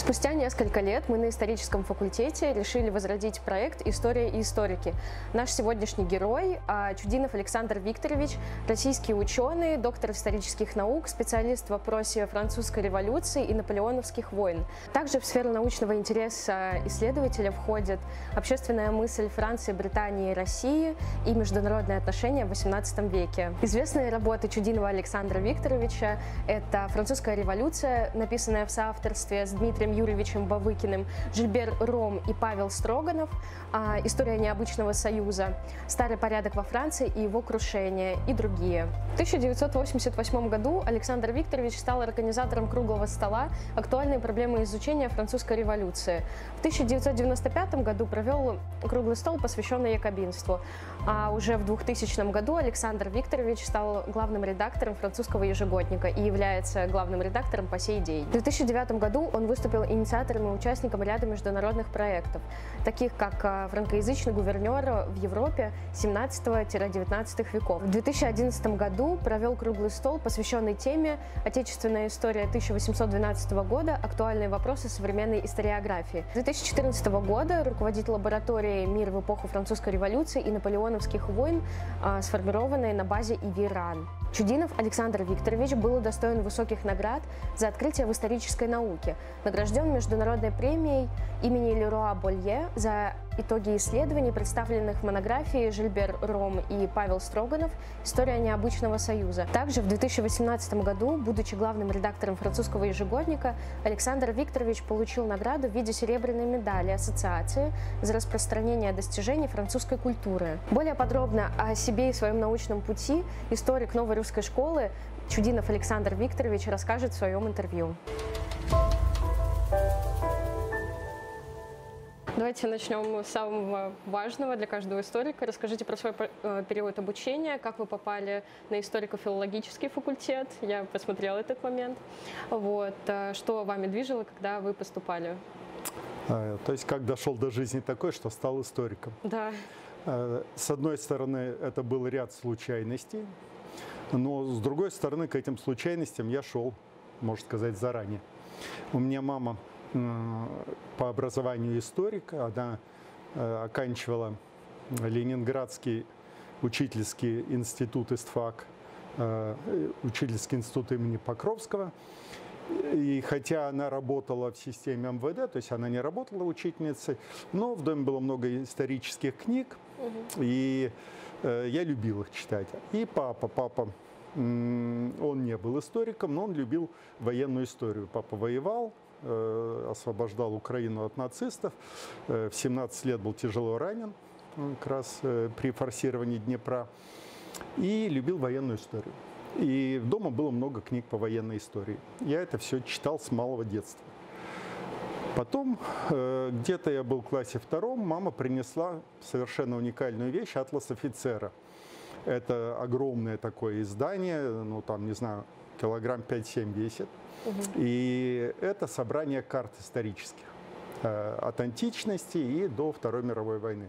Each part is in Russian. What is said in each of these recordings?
Спустя несколько лет мы на историческом факультете решили возродить проект «История и историки». Наш сегодняшний герой – Чудинов Александр Викторович, российский ученый, доктор исторических наук, специалист в вопросе французской революции и наполеоновских войн. Также в сферу научного интереса исследователя входит общественная мысль Франции, Британии и России и международные отношения в XVIII веке. Известные работы Чудинова Александра Викторовича – это «Французская революция», написанная в соавторстве с Дмитрием Юрьевичем Бавыкиным, Жильбер Ром и Павел Строганов, «История необычного союза», «Старый порядок во Франции и его крушение» и другие. В 1988 году Александр Викторович стал организатором круглого стола «Актуальные проблемы изучения французской революции». В 1995 году провел круглый стол, посвященный якобинству. А уже в 2000 году Александр Викторович стал главным редактором французского ежегодника и является главным редактором по сей день. В 2009 году он выступил инициатором и участником ряда международных проектов, таких как франкоязычный гувернер в Европе 17-19 веков. В 2011 году провел круглый стол, посвященный теме «Отечественная история 1812 года. Актуальные вопросы современной историографии». С 2014 года руководит лабораторией «Мир в эпоху французской революции и наполеоновских войн», сформированной на базе ИВИ-РАН. Чудинов Александр Викторович был удостоен высоких наград за открытие в исторической науке, награжден международной премией имени Леруа Болье за итоги исследований, представленных в монографии Жильбер Ром и Павел Строганов «История необычного союза». Также в 2018 году, будучи главным редактором французского ежегодника, Александр Викторович получил награду в виде серебряной медали Ассоциации за распространение достижений французской культуры. Более подробно о себе и своем научном пути историк новой русской школы Чудинов Александр Викторович расскажет в своем интервью. Давайте начнем с самого важного для каждого историка. Расскажите про свой период обучения, как вы попали на историко-филологический факультет. Я посмотрела этот момент. Вот. Что вами движило, когда вы поступали? То есть как дошел до жизни такой, что стал историком? Да. С одной стороны, это был ряд случайностей, но с другой стороны, к этим случайностям я шел, можно сказать, заранее. У меня мама по образованию историк, она оканчивала Ленинградский учительский институт ИСТФАК, учительский институт имени Покровского. И хотя она работала в системе МВД, то есть она не работала учительницей, но в доме было много исторических книг, и я любил их читать. И папа, он не был историком, но он любил военную историю. Папа воевал, освобождал Украину от нацистов, в 17 лет был тяжело ранен, как раз при форсировании Днепра, и любил военную историю. И дома было много книг по военной истории. Я это все читал с малого детства. Потом, где-то я был в классе втором, мама принесла совершенно уникальную вещь — «Атлас офицера». Это огромное такое издание, ну там, не знаю, килограмм 5-7 весит. И это собрание карт исторических от античности и до Второй мировой войны.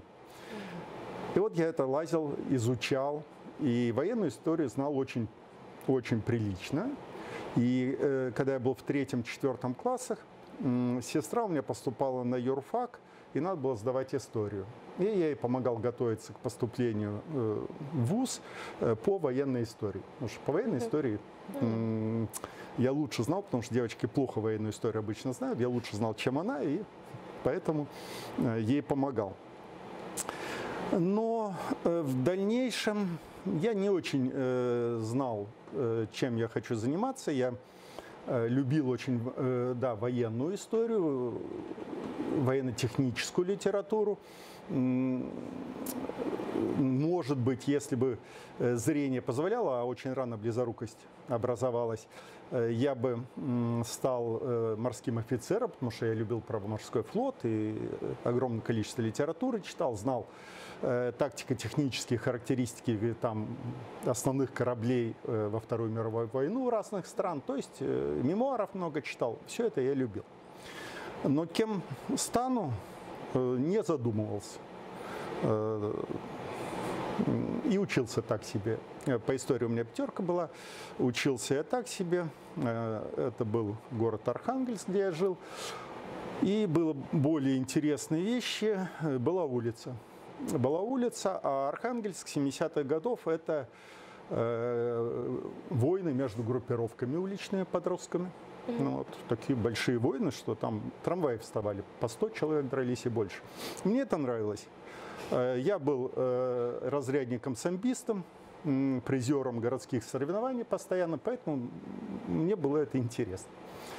И вот я это лазил, изучал, и военную историю знал очень прилично. И когда я был в 3-4 классах, сестра у меня поступала на юрфак, и надо было сдавать историю. И я ей помогал готовиться к поступлению в вуз по военной истории. Потому что по военной истории я лучше знал, потому что девочки плохо военную историю обычно знают. Я лучше знал, чем она, и поэтому ей помогал. Но в дальнейшем я не очень знал, чем я хочу заниматься. Я любил очень, да, военную историю, военно-техническую литературу. Может быть, если бы зрение позволяло, а очень рано близорукость образовалась, я бы стал морским офицером, потому что я любил морской флот и огромное количество литературы читал, знал тактико-технические характеристики там, основных кораблей во Вторую мировую войну разных стран, то есть мемуаров много читал, все это я любил. Но кем стану, не задумывался. И учился так себе. По истории у меня 5 была. Учился я так себе. Это был город Архангельск, где я жил. И было более интересные вещи. Была улица. Была улица, а Архангельск 70-х годов – это войны между группировками уличными подростками. Ну, вот такие большие войны, что там трамваи вставали, по 100 человек дрались и больше. Мне это нравилось. Я был разрядником-самбистом, призером городских соревнований постоянно, поэтому мне было это интересно.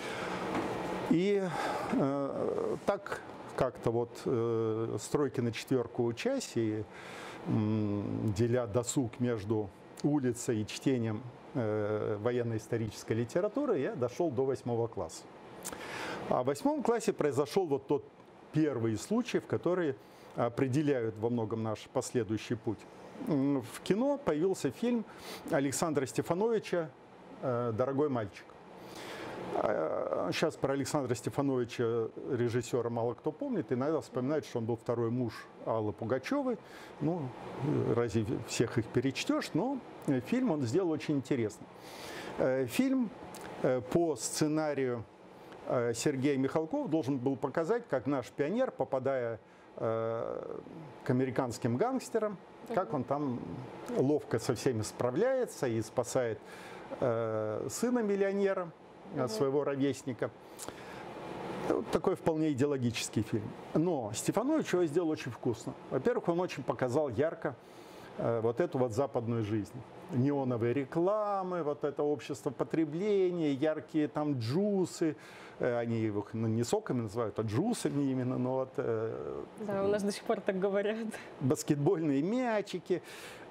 И так как-то вот стройки на четверку учась и деля досуг между улицей и чтением военно-исторической литературы, я дошел до 8 класса. А в 8 классе произошел вот тот первый случай, в который определяют во многом наш последующий путь. В кино появился фильм Александра Стефановича «Дорогой мальчик». Сейчас про Александра Стефановича, режиссера, мало кто помнит. Иногда вспоминает, что он был второй муж Аллы Пугачевой. Ну, разве всех их перечтешь? Но фильм он сделал очень интересный. Фильм по сценарию Сергея Михалкова должен был показать, как наш пионер, попадая к американским гангстерам, как он там ловко со всеми справляется и спасает сына миллионера, своего ровесника. Вот такой вполне идеологический фильм. Но Стефанович его сделал очень вкусно. Во-первых, он очень показал ярко вот эту вот западную жизнь. Неоновые рекламы, вот это общество потребления, яркие там джусы. Они их не соками называют, а джусами именно. Но вот, да, у нас до сих пор так говорят. Баскетбольные мячики.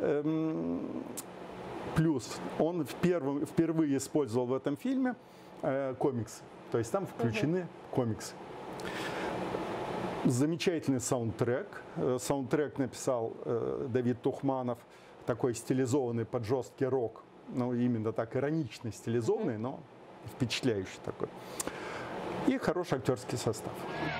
Плюс он впервые использовал в этом фильме комиксы. То есть там включены комиксы. Замечательный саундтрек. Саундтрек написал Давид Тухманов, такой стилизованный под жесткий рок. Ну, именно так иронично стилизованный, но впечатляющий такой. И хороший актерский состав.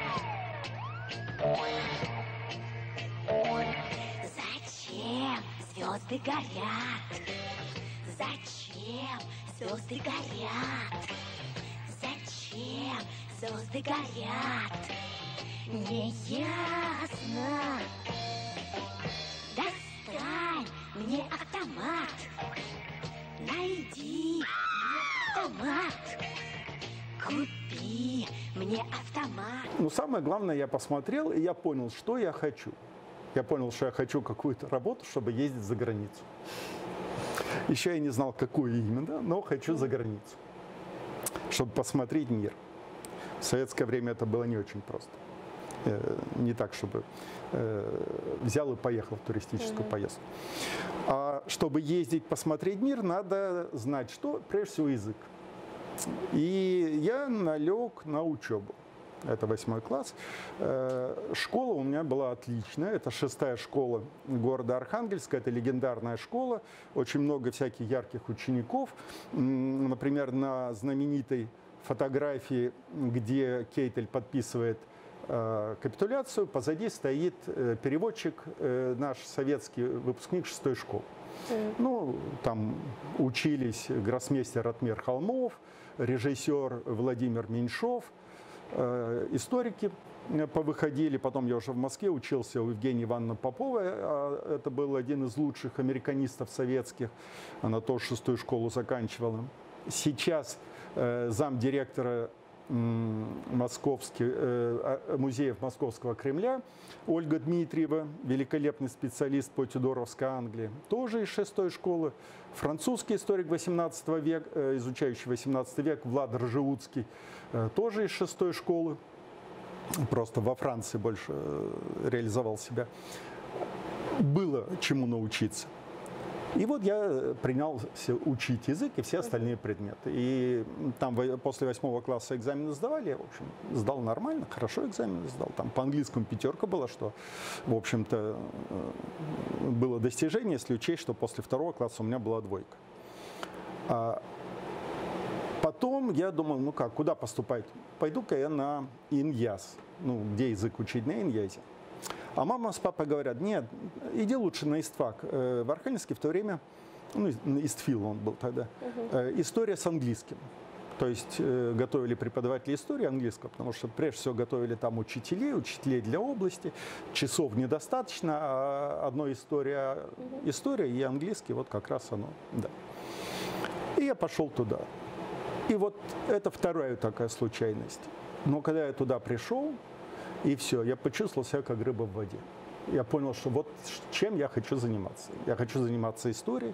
Зачем звезды горят? Зачем звезды горят? Зачем звезды горят? Неясно. Достань мне автомат. Найди мне автомат. Купи мне автомат. Ну, самое главное, я посмотрел, и я понял, что я хочу. Я понял, что я хочу какую-то работу, чтобы ездить за границу. Еще я не знал, какую именно, но хочу за границу, чтобы посмотреть мир. В советское время это было не очень просто. Не так, чтобы взял и поехал в туристическую поездку. А чтобы ездить, посмотреть мир, надо знать, что, прежде всего, язык. И я налег на учебу. Это 8 класс. Школа у меня была отличная. Это 6-я школа города Архангельска. Это легендарная школа. Очень много всяких ярких учеников. Например, на знаменитой фотографии, где Кейтель подписывает капитуляцию, позади стоит переводчик, наш советский выпускник 6-й школы. Ну, там учились гроссмейстер Ратмир Холмов, режиссер Владимир Меньшов, историки повыходили. Потом я уже в Москве учился у Евгении Ивановны Поповой. Это был один из лучших американистов советских. Она тоже 6-ю школу заканчивала. Сейчас замдиректора музеев Московского Кремля Ольга Дмитриева, великолепный специалист по тюдоровской Англии, тоже из 6-й школы. Французский историк 18 века, изучающий 18 век, Влад Ржеуцкий, тоже из 6-й школы, просто во Франции больше реализовал себя. Было чему научиться. И вот я принялся учить язык и все остальные предметы. И там после 8 класса экзамены сдавали, я, в общем, сдал нормально, хорошо экзамены сдал. Там по английскому 5 была, что, в общем-то, было достижение, если учесть, что после 2 класса у меня была 2. А потом я думал, ну как, куда поступать? Пойду-ка я на Иньяс, ну, где язык учить, на Иньязе. А мама с папой говорят, нет, иди лучше на ИСТФАК. В Архангельске в то время, ну, ИСТФИЛ он был тогда, история с английским. То есть готовили преподавателей истории английского, потому что прежде всего готовили там учителей для области. Часов недостаточно, а одна история и английский, вот как раз оно, да. И я пошел туда. И вот это вторая такая случайность. Но когда я туда пришел, и все, я почувствовал себя как рыба в воде. Я понял, что вот чем я хочу заниматься. Я хочу заниматься историей.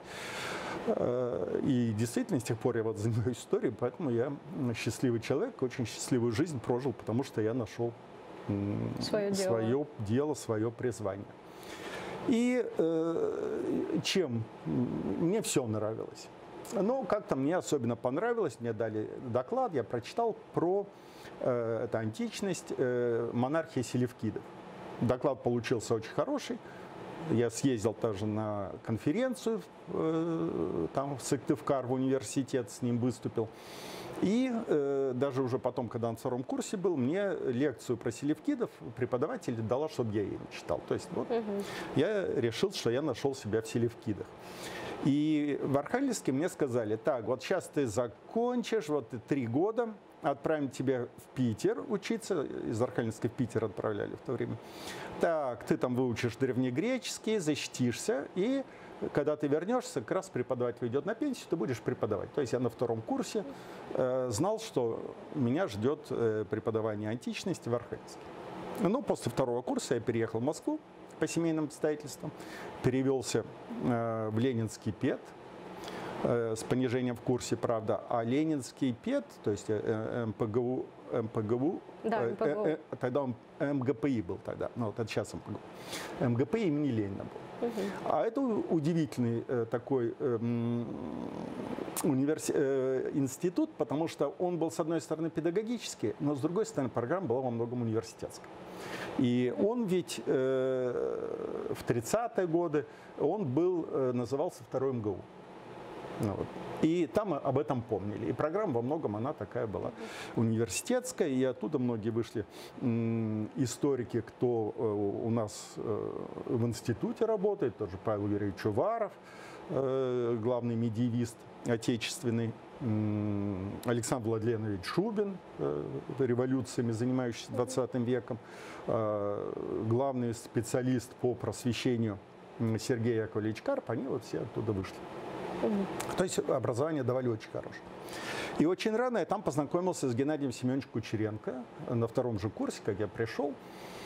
И действительно, с тех пор я вот занимаюсь историей, поэтому я счастливый человек, очень счастливую жизнь прожил, потому что я нашел свое дело, свое призвание. И чем? Мне все нравилось. Но как-то мне особенно понравилось, мне дали доклад, я прочитал про это античность, монархия селевкидов. Доклад получился очень хороший. Я съездил тоже на конференцию там в Сыктывкар, в университет, с ним выступил. И даже уже потом, когда на втором курсе был, мне лекцию про селевкидов преподаватель дала, чтобы я ее не читал. То есть вот, я решил, что я нашел себя в селевкидах. И в Архангельске мне сказали: так, вот сейчас ты закончишь, вот ты 3 года, отправим тебя в Питер учиться, из Архангельска в Питер отправляли в то время. Так, ты там выучишь древнегреческий, защитишься, и когда ты вернешься, как раз преподаватель уйдет на пенсию, ты будешь преподавать. То есть я на втором курсе знал, что меня ждет преподавание античности в Архангельске. Ну, после второго курса я переехал в Москву по семейным обстоятельствам, перевелся в Ленинский ПЕД, с понижением в курсе, правда, а Ленинский ПЕД, то есть МПГУ, да, МПГУ. Тогда он МГПИ был тогда, ну вот это сейчас МПГУ, МГПИ имени Ленина был. А это удивительный такой институт, потому что он был, с одной стороны, педагогический, но с другой стороны, программа была во многом университетская. И он ведь в 30-е годы, он был, назывался второй МГУ. Вот. И там об этом помнили. И программа во многом, она такая была университетская. И оттуда многие вышли историки, кто у нас в институте работает. Тот же Павел Юрьевич Уваров, главный медиевист отечественный. Александр Владленович Шубин, революциями занимающийся 20 веком. Главный специалист по просвещению Сергей Яковлевич Карп. Они вот все оттуда вышли. То есть образование давали очень хорошее. И очень рано я там познакомился с Геннадием Семеновичем Кучеренко на втором же курсе, как я пришел,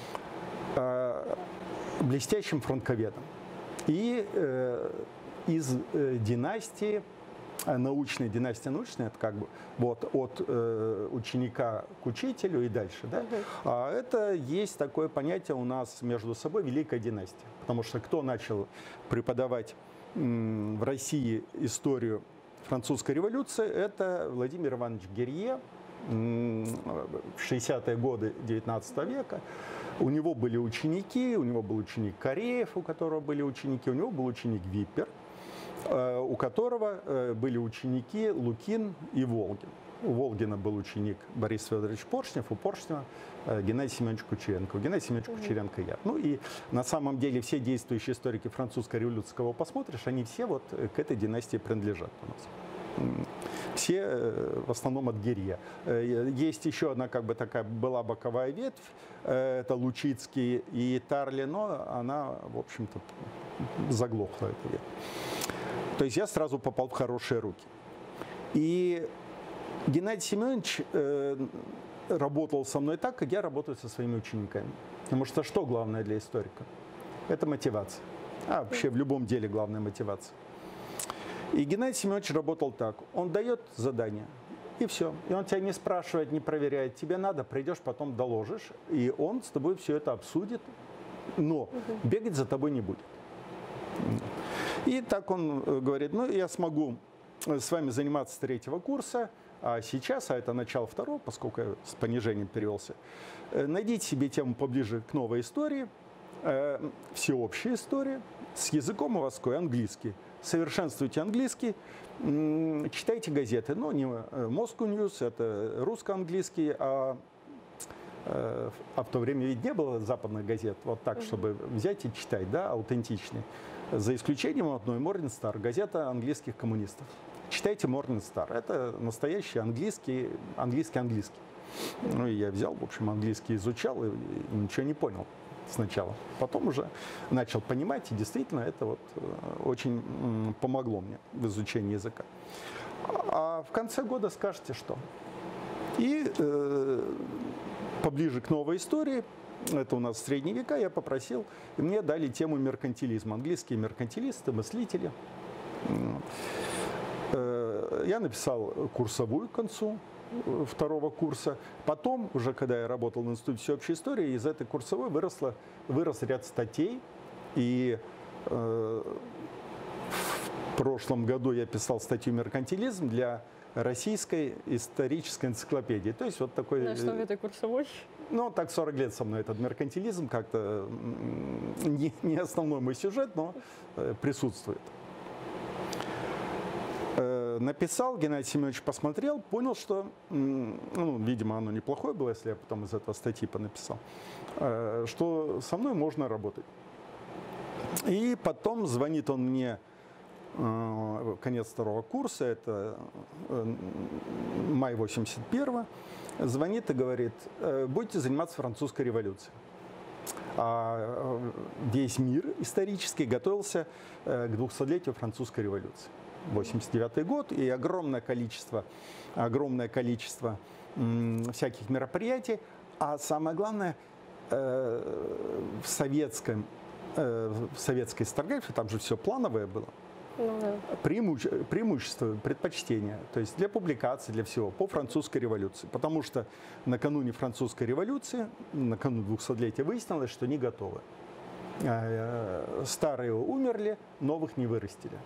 блестящим фронтковедом. И из династии, научной, это как бы вот от ученика к учителю и дальше. Да? А это есть такое понятие у нас между собой Великая династия. Потому что кто начал преподавать в России историю французской революции, это Владимир Иванович Герье в 60-е годы 19 века. У него были ученики, у него был ученик Кореев, у которого были ученики, у него был ученик Виппер, у которого были ученики Лукин и Волгин. У Волгина был ученик Борис Федорович Поршнев, у Поршнева Геннадий Семенович Кучеренко. У Геннадия Семеновича Кучеренко я. Ну и на самом деле все действующие историки французской революции, кого посмотришь, они все вот к этой династии принадлежат у нас. Все в основном от Герье. Есть еще одна как бы такая была боковая ветвь, это Лучицкий и Тарли, но она, в общем-то, заглохла эта ветвь. То есть я сразу попал в хорошие руки. И Геннадий Семенович работал со мной так, как я работаю со своими учениками. Потому что что главное для историка? Это мотивация. А вообще в любом деле главная мотивация. И Геннадий Семенович работал так. Он дает задание, и все. И он тебя не спрашивает, не проверяет. Тебе надо, придешь, потом доложишь. И он с тобой все это обсудит, но бегать за тобой не будет. И так он говорит: ну, я смогу с вами заниматься с 3-го курса, а сейчас, а это начало 2-го, поскольку я с понижением перевелся, найдите себе тему поближе к новой истории, всеобщая история, с языком у вас какой? Английский. Совершенствуйте английский, читайте газеты, но не Moscow News, это русско-английский, а в то время ведь не было западных газет, вот так, чтобы взять и читать, да, аутентичные. За исключением одной, Morning Star, газета английских коммунистов. Читайте Morning Star. Это настоящий английский. Ну, и я взял, в общем, английский изучал и ничего не понял сначала. Потом уже начал понимать, и действительно это вот очень помогло мне в изучении языка. А в конце года скажете, что. И поближе к новой истории, это у нас средние века, я попросил, и мне дали тему меркантилизма. Английские меркантилисты, мыслители. Я написал курсовую к концу второго курса. Потом, уже когда я работал в Институте всеобщей истории, из этой курсовой вырос ряд статей. И в прошлом году я писал статью «Меркантилизм» для Российской исторической энциклопедии. То есть вот такой... На основе этой курсовой? Ну, так 40 лет со мной этот меркантилизм, как-то не основной мой сюжет, но присутствует. Написал, Геннадий Семенович посмотрел, понял, что, ну, видимо, оно неплохое было, если я потом из этого статьи понаписал, что со мной можно работать. И потом звонит он мне, конец второго курса, это май 81-го, звонит и говорит: будете заниматься французской революцией. А весь мир исторически готовился к 200-летию французской революции. 89-й год, и огромное количество всяких мероприятий. А самое главное, в советской историографии, там же все плановое было, преимущество, предпочтение, то есть для публикации, для всего, по французской революции. Потому что накануне французской революции, накануне 200-летия, выяснилось, что не готовы. Старые умерли, новых не вырастили.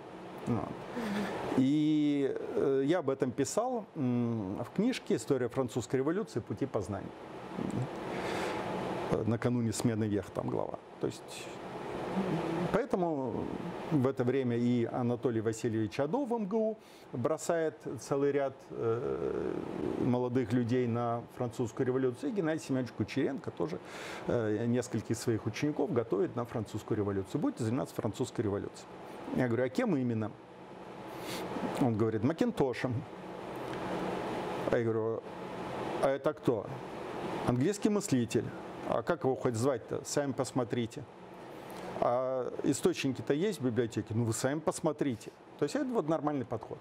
И я об этом писал в книжке «История французской революции. Пути познания». Накануне смены век, там глава. То есть, поэтому в это время и Анатолий Васильевич Адо в МГУ бросает целый ряд молодых людей на французскую революцию, и Геннадий Семенович Кучеренко тоже нескольких своих учеников готовит на французскую революцию. Будете заниматься французской революцией. Я говорю: а кем именно? Он говорит: Макинтошем. А я говорю: а это кто? Английский мыслитель. А как его хоть звать-то? Сами посмотрите. А источники-то есть в библиотеке? Ну вы сами посмотрите. То есть это вот нормальный подход.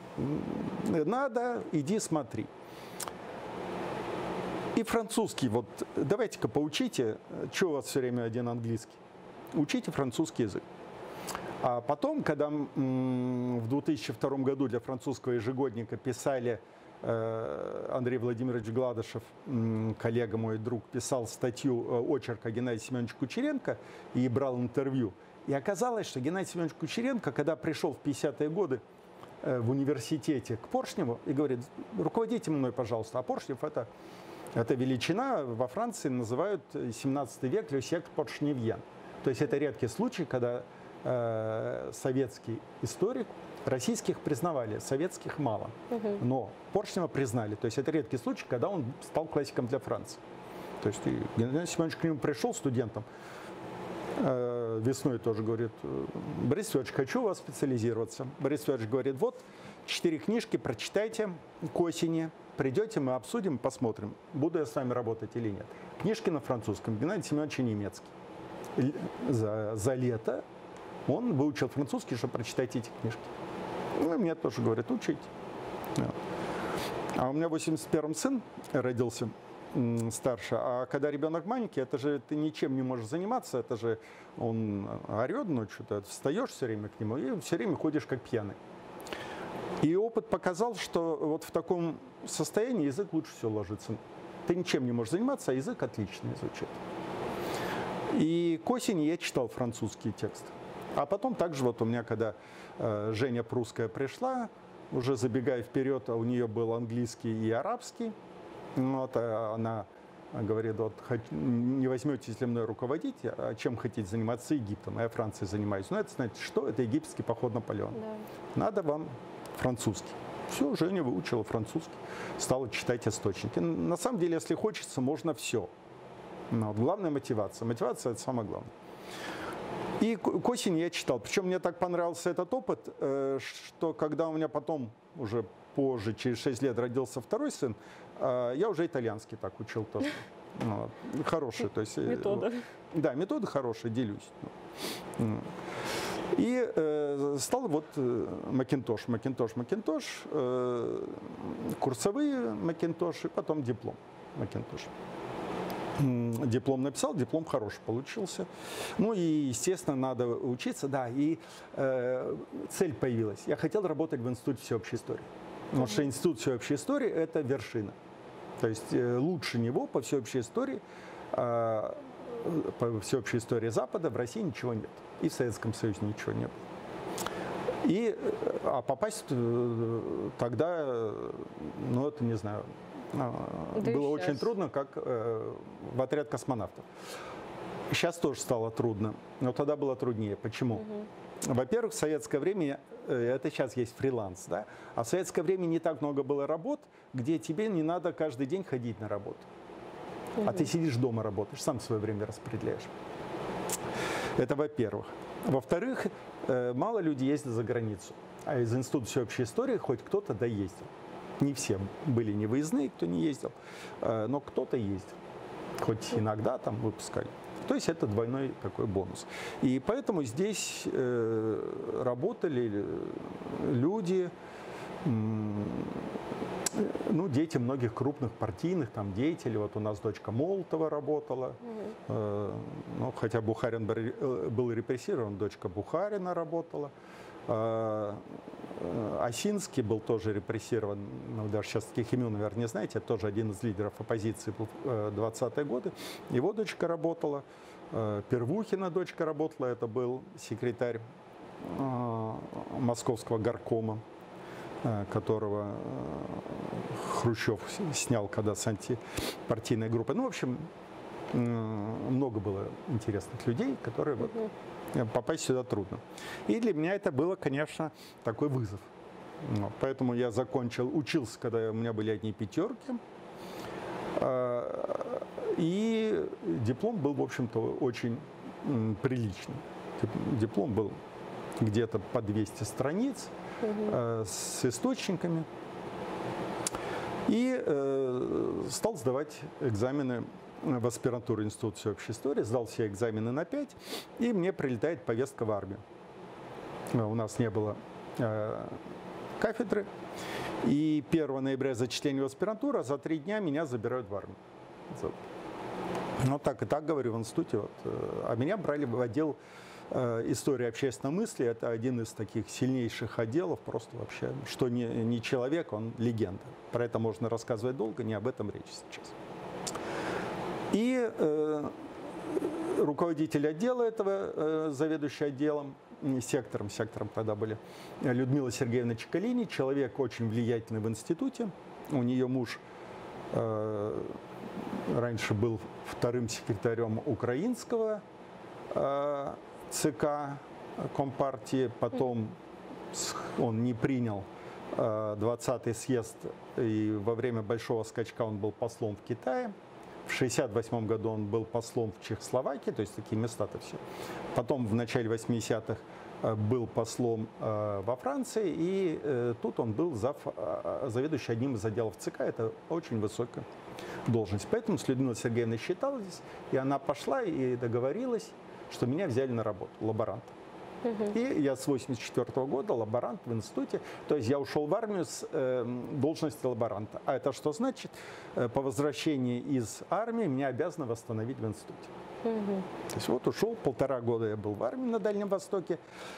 Надо, иди смотри. И французский, вот давайте-ка поучите, что у вас все время один английский. Учите французский язык. А потом, когда в 2002 году для французского ежегодника писали, Андрей Владимирович Гладышев, коллега мой, друг, писал статью очерка Геннадия Семеновича Кучеренко и брал интервью. И оказалось, что Геннадий Семенович Кучеренко, когда пришел в 50-е годы в университете к Поршневу и говорит: руководите мной, пожалуйста. А Поршнев это величина, во Франции называют 17 век le siècle porchnevien. То есть это редкий случай, когда советский историк, российских признавали, советских мало, но Поршнева признали. То есть это редкий случай, когда он стал классиком для Франции. То есть Геннадий Семенович к нему пришел студентом весной, тоже говорит: Борис Федорович, хочу у вас специализироваться. Борис Федорович говорит: вот 4 книжки, прочитайте к осени, придете, мы обсудим, посмотрим, буду я с вами работать или нет. Книжки на французском, Геннадий Семенович немецкий. За лето он выучил французский, чтобы прочитать эти книжки. Ну и мне тоже говорят: учите. А у меня в 81-м сын родился, старше. А когда ребенок маленький, это же ты ничем не можешь заниматься, это же он орет ночью, ты встаешь все время к нему и все время ходишь как пьяный. И опыт показал, что вот в таком состоянии язык лучше всего ложится. Ты ничем не можешь заниматься, а язык отлично изучать. И к осени я читал французские тексты. А потом также вот у меня, когда Женя Прусская пришла, уже забегая вперед, у нее был английский и арабский. Вот, она говорит: вот, не возьметесь ли мной руководить, а чем хотите заниматься? Египтом, а я Францией занимаюсь. Ну это, знаете, что? Это египетский поход Наполеона. Да. Надо вам французский. Все, Женя выучила французский, стала читать источники. На самом деле, если хочется, можно все. Но вот главная мотивация. Мотивация – это самое главное. И к осени я читал. Причем мне так понравился этот опыт, что когда у меня потом, уже позже, через 6 лет родился второй сын, я уже итальянский так учил тоже. Вот. Хороший. То есть, Метода. Да, метода хорошая, делюсь. И стал вот Макинтош, курсовые Макинтош и потом диплом Макинтош. Диплом написал, диплом хороший получился. Ну и, естественно, надо учиться. Да, и цель появилась. Я хотел работать в Институте всеобщей истории. Потому что Институт всеобщей истории – это вершина. То есть лучше него по всеобщей истории, Запада в России ничего нет. И в Советском Союзе ничего нет. А попасть тогда, ну это не знаю, было очень трудно, как в отряд космонавтов. Сейчас тоже стало трудно, но тогда было труднее. Почему? Во-первых, в советское время, это сейчас есть фриланс, да? А в советское время не так много было работ, где тебе не надо каждый день ходить на работу. А ты сидишь дома, работаешь, сам свое время распределяешь. Это во-первых. Во-вторых, мало людей ездят за границу. А из Института всеобщей истории хоть кто-то доездил. Не все были невыездные, кто не ездил, но кто-то ездил. Хоть иногда там выпускали. То есть это двойной такой бонус. И поэтому здесь работали люди, ну, дети многих крупных партийных там деятелей. Вот у нас дочка Молотова работала, ну, хотя Бухарин был репрессирован, дочка Бухарина работала. Осинский был тоже репрессирован, ну, даже сейчас таких имен, наверное, не знаете, это тоже один из лидеров оппозиции был в 20-е годы. Его дочка работала, Первухина дочка работала, это был секретарь Московского горкома, которого Хрущев снял когда с антипартийной группы. Ну, в общем, много было интересных людей, которые вот, попасть сюда трудно. И для меня это было, конечно, такой вызов. Поэтому я учился, когда у меня были одни пятерки. И диплом был, в общем-то, очень приличный. Диплом был где-то по 200 страниц с источниками. И стал сдавать экзамены в аспирантуру Института всеобщей истории, сдал все экзамены на 5, и мне прилетает повестка в армию. У нас не было кафедры, и 1 ноября зачисление в аспирантуру, а за 3 дня меня забирают в армию. Ну так и так говорю в институте. Вот. А меня брали в отдел истории общественной мысли. Это один из таких сильнейших отделов, просто вообще, что не человек, он легенда. Про это можно рассказывать долго, не об этом речь сейчас. И руководитель отдела этого, заведующий отделом, сектором тогда были, Людмила Сергеевна Чекалини, человек очень влиятельный в институте. У нее муж раньше был вторым секретарем украинского ЦК Компартии, потом он не принял 20-й съезд, и во время Большого скачка он был послом в Китае. В 1968 году он был послом в Чехословакии, то есть такие места-то все. Потом в начале 80-х был послом во Франции, и тут он был заведующий одним из отделов ЦК. Это очень высокая должность. Поэтому с Людмилой Сергеевной считалась, и она пошла и договорилась, что меня взяли на работу, лаборанта. И я с 1984 года лаборант в институте, то есть я ушел в армию с должности лаборанта. А это что значит? По возвращении из армии меня обязаны восстановить в институте. То есть вот ушел, 1,5 года я был в армии на Дальнем Востоке.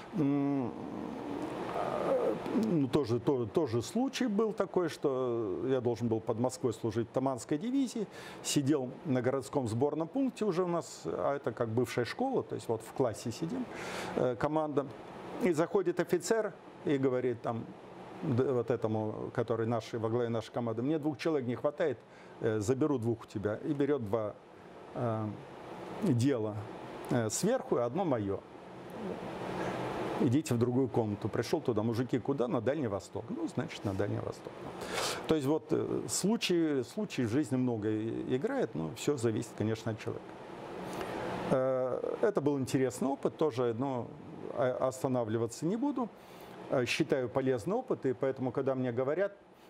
Ну, тоже случай был такой, что я должен был под Москвой служить в Таманской дивизии, сидел на городском сборном пункте уже у нас, а это как бывшая школа, то есть вот в классе сидим, команда, и заходит офицер и говорит там вот этому, который во главе нашей команды, мне 2 человек не хватает, заберу 2 у тебя, и берет 2 дела сверху и 1 мое. Идите в другую комнату. Пришел туда, мужики, куда? На Дальний Восток. Ну, значит, на Дальний Восток. То есть вот случаи в жизни много играет, но все зависит, конечно, от человека. Это был интересный опыт тоже, но останавливаться не буду. Считаю полезный опыт, и поэтому, когда мне говорят,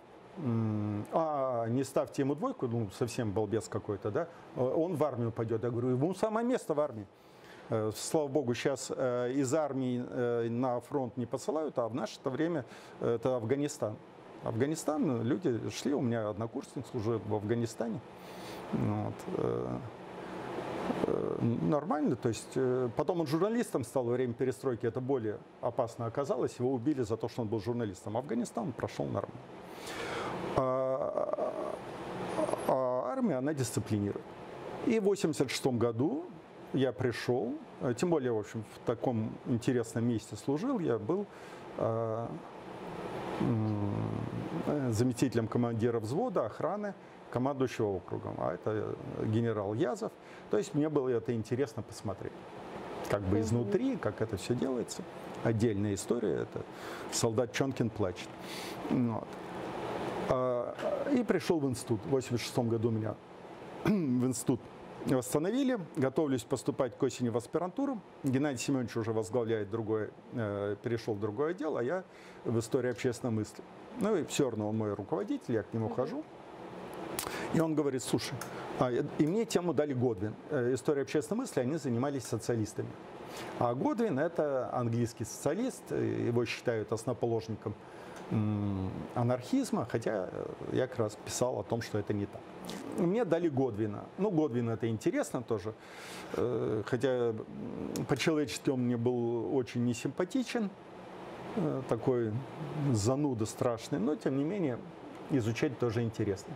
не ставьте ему двойку, ну, совсем балбес какой-то, да, он в армию пойдет. Я говорю, ему самое место в армии. Слава богу, сейчас из армии на фронт не посылают, а в наше время это Афганистан. Афганистан, люди шли, у меня однокурсник служил в Афганистане. Вот. Нормально, то есть потом он журналистом стал во время перестройки, это более опасно оказалось, его убили за то, что он был журналистом. Афганистан прошел нормально. Армия, она дисциплинирует. И в 1986 году я пришел, тем более, в общем, в таком интересном месте служил, я был заместителем командира взвода охраны командующего округом, а это генерал Язов. То есть мне было это интересно посмотреть, как бы изнутри, как это все делается. Отдельная история, это солдат Чонкин плачет. Вот. И пришел в институт. В 1986 году меня в институт восстановили. Готовлюсь поступать к осени в аспирантуру. Геннадий Семенович уже возглавляет перешел в другое отдел, а я в истории общественной мысли. Ну и все равно он мой руководитель, я к нему хожу. И он говорит, слушай, и мне тему дали Годвин. История общественной мысли, они занимались социалистами. А Годвин – это английский социалист, его считают основоположником анархизма, хотя я как раз писал о том, что это не так. Мне дали Годвина. Ну, Годвин это интересно тоже, хотя по-человечески он мне был очень несимпатичен, такой зануда страшный, но тем не менее изучать тоже интересно.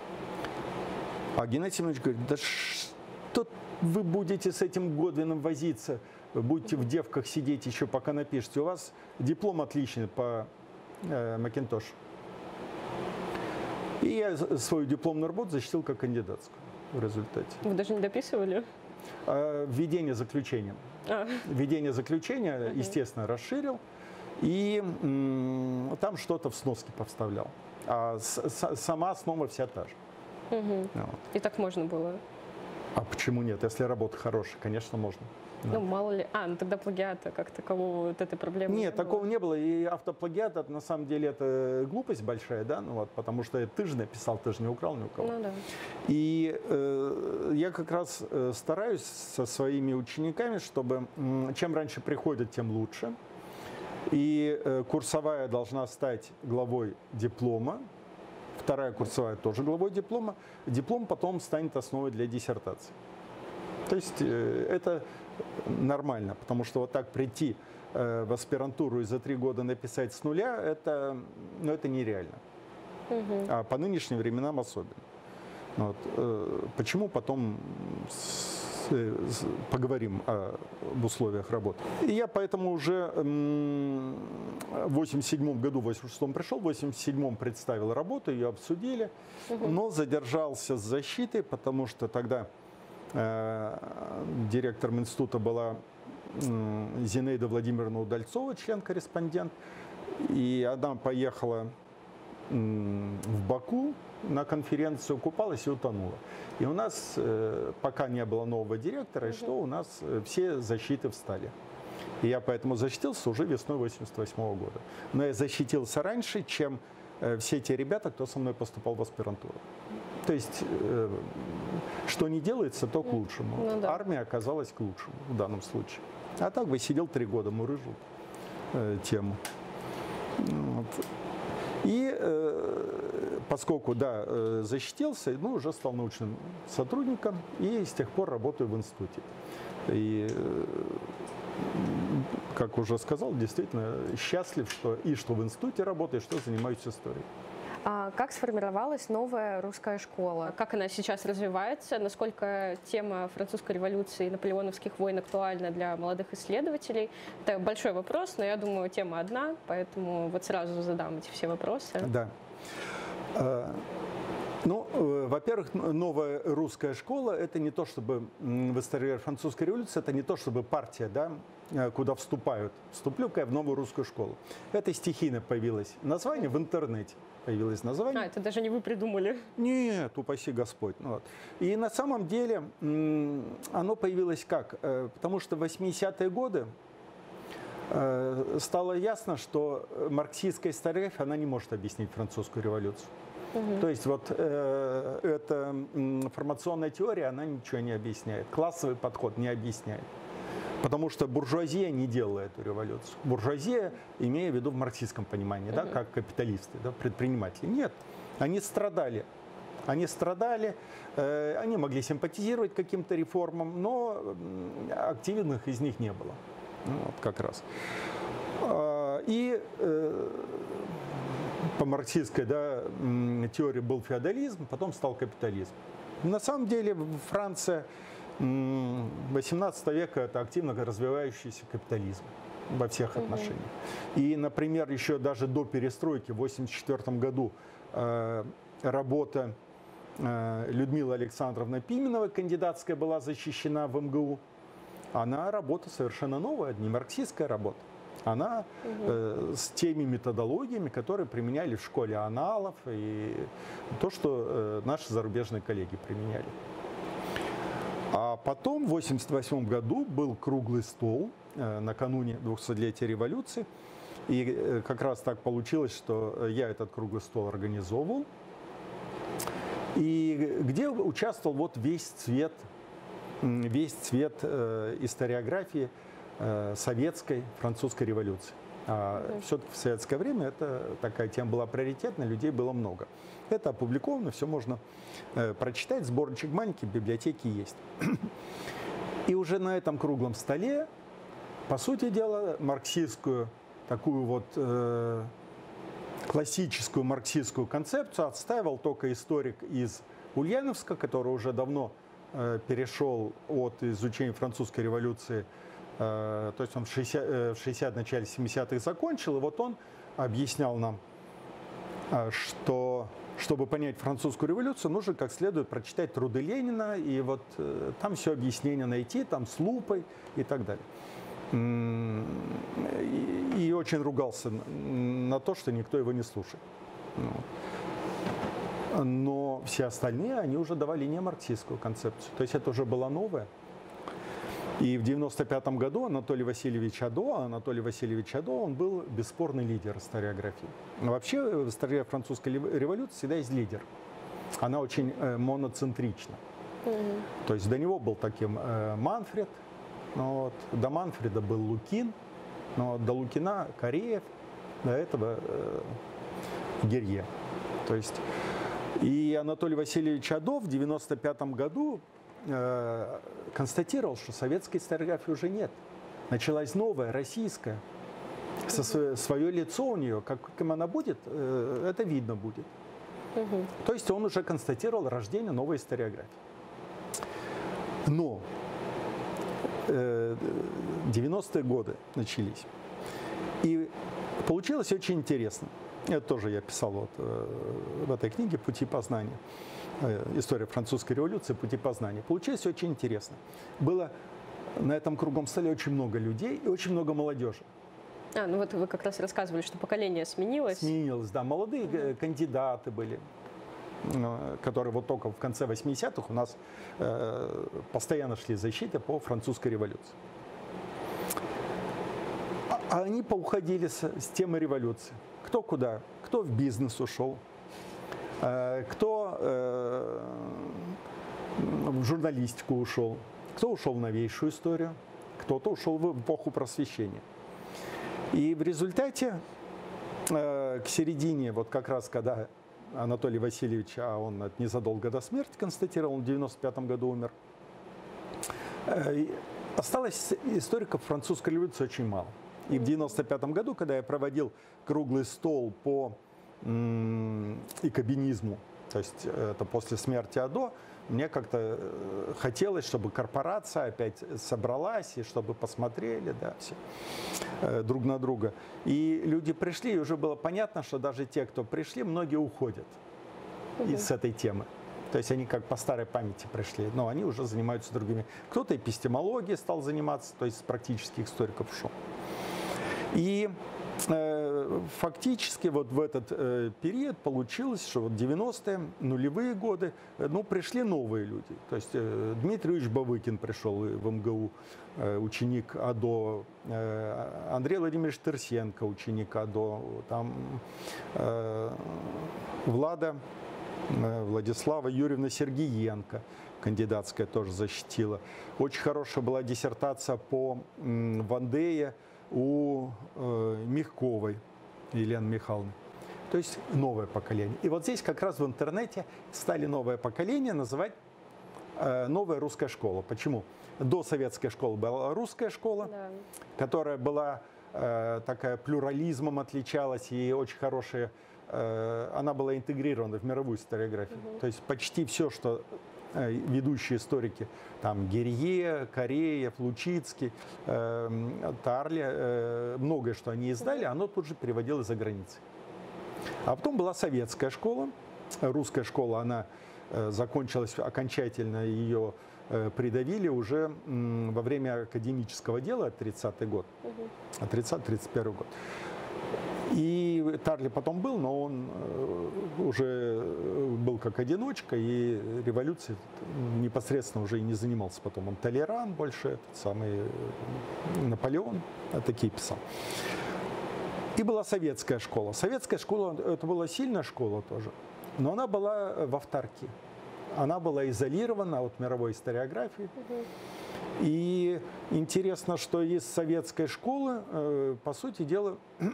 А Геннадий Семенович говорит, да что вы будете с этим Годвином возиться, будете в девках сидеть еще пока напишете, у вас диплом отличный по Макинтош. И я свою дипломную работу защитил как кандидатскую в результате. Вы даже не дописывали? Введение заключения. Введение заключения, естественно, расширил. И там что-то в сноски повставлял. А сама основа вся та же. Вот. И так можно было? А почему нет? Если работа хорошая, конечно, можно. Да. Ну, мало ли. Ну тогда плагиата как такового, вот этой проблемы нет, такого не было. И автоплагиат, это, на самом деле, это глупость большая, да, ну вот, потому что ты же написал, ты же не украл ни у кого. Ну, да. И я как раз стараюсь со своими учениками, чтобы чем раньше приходят, тем лучше. И курсовая должна стать главой диплома. Вторая курсовая тоже главой диплома. Диплом потом станет основой для диссертации. То есть это нормально, потому что вот так прийти в аспирантуру и за 3 года написать с нуля, это нереально. А по нынешним временам особенно. Вот. Почему потом поговорим об условиях работы. И я поэтому уже в 87 году, в 86 пришел, в 87 представил работу, ее обсудили, но задержался с защитой, потому что тогда директором института была Зинаида Владимировна Удальцова, член-корреспондент, и она поехала в Баку на конференцию, купалась и утонула. И у нас, пока не было нового директора, и что у нас все защиты встали. И я поэтому защитился уже весной 88 года. Но я защитился раньше, чем все те ребята, кто со мной поступал в аспирантуру. То есть, что не делается, то к лучшему. Ну, да. Армия оказалась к лучшему в данном случае. А так бы сидел 3 года, мурыжил тему. Вот. И поскольку, да, защитился, ну, уже стал научным сотрудником и с тех пор работаю в институте. И, как уже сказал, действительно счастлив, что в институте работаю, что занимаюсь историей. А как сформировалась новая русская школа? Как она сейчас развивается? Насколько тема французской революции и наполеоновских войн актуальна для молодых исследователей? Это большой вопрос, но я думаю, тема одна, поэтому вот сразу задам эти все вопросы. Да. Ну, во-первых, новая русская школа – это не то, чтобы в истории французской революции, это не то, чтобы партия, да, куда вступают. Вступлю-ка я в новую русскую школу. Это стихийно появилось название в интернете. Появилось название. А, это даже не вы придумали. Нет, упаси Господь. Ну, вот. И на самом деле оно появилось как? Потому что в 80-е годы стало ясно, что марксистская историография, она не может объяснить французскую революцию. То есть вот эта формационная теория, она ничего не объясняет. Классовый подход не объясняет. Потому что буржуазия не делала эту революцию. Буржуазия, имея в виду в марксистском понимании, да, как капиталисты, да, предприниматели. Нет, они страдали. Они страдали, они могли симпатизировать каким-то реформам, но активных из них не было. Ну, вот как раз. И по марксистской, да, теории был феодализм, потом стал капитализм. На самом деле Франция 18 века – это активно развивающийся капитализм во всех отношениях. И, например, еще даже до перестройки в 1984 году работа Людмилы Александровны Пименовой, кандидатская, была защищена в МГУ. Она работа совершенно новая, не марксистская работа. Она с теми методологиями, которые применяли в школе аналов, и то, что наши зарубежные коллеги применяли. А потом, в 1988 году, был круглый стол накануне 200-летия революции. И как раз так получилось, что я этот круглый стол организовывал. И где участвовал вот весь цвет историографии советской, французской революции. Все-таки в советское время это такая тема была приоритетная, людей было много. Это опубликовано, все можно прочитать, сборничек маленький в библиотеке есть. И уже на этом круглом столе, по сути дела, марксистскую, такую вот классическую марксистскую концепцию отстаивал только историк из Ульяновска, который уже давно перешел от изучения французской революции, то есть он в 60 начале 70-х закончил, и вот он объяснял нам, что чтобы понять французскую революцию, нужно как следует прочитать труды Ленина, и вот там все объяснение найти, там с лупой и так далее. И очень ругался на то, что никто его не слушает. Но все остальные, они уже давали не марксистскую концепцию. То есть это уже была новая. И в 1995 году Анатолий Васильевич Адо, он был бесспорный лидер историографии. Но вообще в истории французской революции всегда есть лидер. Она очень моноцентрична. То есть до него был таким Манфред, вот, до Манфреда был Лукин, но до Лукина Кореев, до этого Герье. То есть и Анатолий Васильевич Адо в 1995 году констатировал, что советской историографии уже нет. Началась новая, российская. Свое лицо у нее, каким она будет, это видно будет. То есть он уже констатировал рождение новой историографии. Но 90-е годы начались. И получилось очень интересно. Это тоже я писал вот в этой книге «Пути познания». История французской революции, пути познания. Получилось очень интересно. Было на этом круглом столе очень много людей и очень много молодежи. Ну вот вы как раз рассказывали, что поколение сменилось. Сменилось, да. Молодые кандидаты были, которые вот только в конце 80-х у нас постоянно шли защиты по французской революции. А они поуходили с темы революции. Кто куда? Кто в бизнес ушел? Кто в журналистику ушел, кто ушел в новейшую историю, кто-то ушел в эпоху просвещения. И в результате к середине, вот как раз когда Анатолий Васильевич, а он незадолго до смерти констатировал, он в 1995 году умер, осталось историков французской революции очень мало. И в 1995 году, когда я проводил круглый стол по икобинизму, то есть это после смерти Адо, мне как-то хотелось, чтобы корпорация опять собралась, и чтобы посмотрели, да, все друг на друга. И люди пришли, и уже было понятно, что даже те, кто пришли, многие уходят. с этой темы. То есть они как по старой памяти пришли, но они уже занимаются другими. Кто-то эпистемологией стал заниматься, то есть с практических историков ушел. И фактически вот в этот период получилось, что вот 90-е, нулевые годы, пришли новые люди. То есть Дмитрий Ильич Бавыкин пришел в МГУ, ученик АДО, Андрей Владимирович Терсенко, ученик АДО, там Владислава Юрьевна Сергиенко, кандидатская тоже защитила. Очень хорошая была диссертация по Вандее у Мягковой Елены Михайловны. То есть новое поколение. И вот здесь как раз в интернете стали новое поколение называть новая русская школа. Почему? До советской школы была русская школа, да, которая была такая плюрализмом отличалась и очень хорошая. Она была интегрирована в мировую историографию. То есть почти все, что ведущие историки, там Герье, Кореев, Лучицкий, Тарли, многое, что они издали, оно тут же переводилось за границей. А потом была советская школа, русская школа, она закончилась окончательно, ее придавили уже во время академического дела, 30-й год, 30-31 год. И Тарли потом был, но он уже был как одиночка, и революцией непосредственно уже и не занимался потом. Он Толеран больше, этот самый Наполеон, такие писал. И была советская школа. Советская школа, это была сильная школа тоже, но она была в авторке. Она была изолирована от мировой историографии. И интересно, что из советской школы, по сути дела,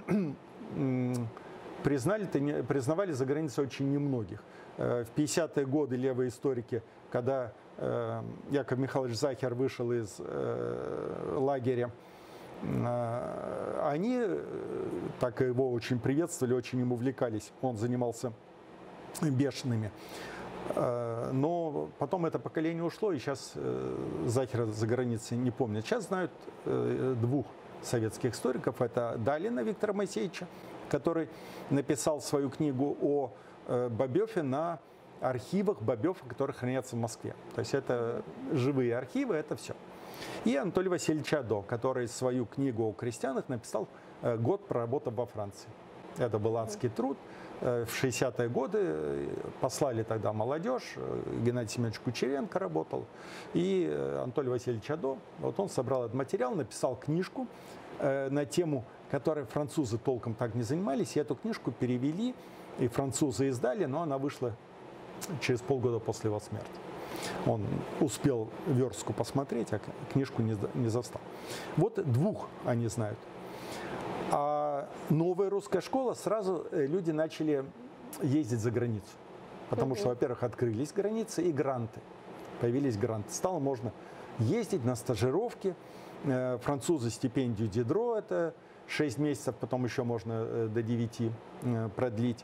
признавали за границей очень немногих. В 50-е годы левые историки, когда Яков Михайлович Захер вышел из лагеря, они так его очень приветствовали, очень им увлекались. Он занимался бешеными. Но потом это поколение ушло, и сейчас Захера за границей не помнят. Сейчас знают двух советских историков. Это Далина Виктора Моисеевича, который написал свою книгу о Бобёфе на архивах Бобёфа, которые хранятся в Москве. То есть это живые архивы, это все. И Анатолий Васильевич Адо, который свою книгу о крестьянах написал год, проработав во Франции. Это был адский труд. В 60-е годы послали тогда молодежь, Геннадий Семенович Кучеренко работал, и Анатолий Васильевич Адо, вот он собрал этот материал, написал книжку на тему, которой французы толком так не занимались, и эту книжку перевели, и французы издали, но она вышла через полгода после его смерти. Он успел верстку посмотреть, а книжку не застал. Вот двух они знают. А новая русская школа, сразу люди начали ездить за границу. Потому что, во-первых, открылись границы и гранты. Появились гранты. Стало можно ездить на стажировки. Французы стипендию Дидро, это 6 месяцев, потом еще можно до 9 продлить.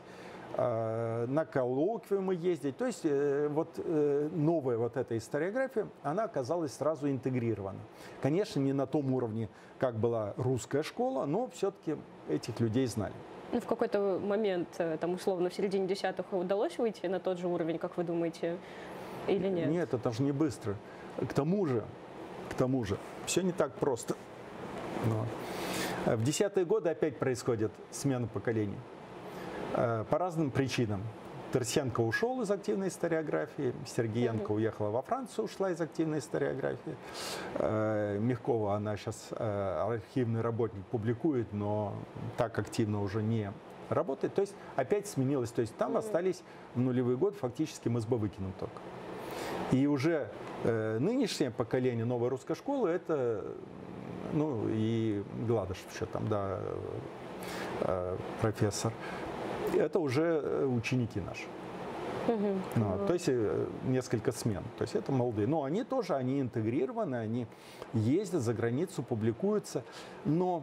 На коллоквиумы ездить. То есть вот новая вот эта историография, она оказалась сразу интегрирована. Конечно, не на том уровне, как была русская школа, но все-таки этих людей знали. Ну, в какой-то момент, там, условно, в середине десятых удалось выйти на тот же уровень, как вы думаете, или нет? Нет, это же не быстро. К тому же, все не так просто. Но. В десятые годы опять происходит смена поколений. По разным причинам. Терсенко ушел из активной историографии, Сергиенко уехала во Францию, ушла из активной историографии. Мягкова, она сейчас архивный работник, публикует, но так активно уже не работает. То есть опять сменилось. То есть там остались в нулевой год фактически мы с Бавыкиным только. И уже нынешнее поколение новой русской школы, это, ну, и Гладышев еще там, да, профессор. Это уже ученики наши. То есть несколько смен. То есть это молодые. Но они тоже, они интегрированы, они ездят за границу, публикуются. Но,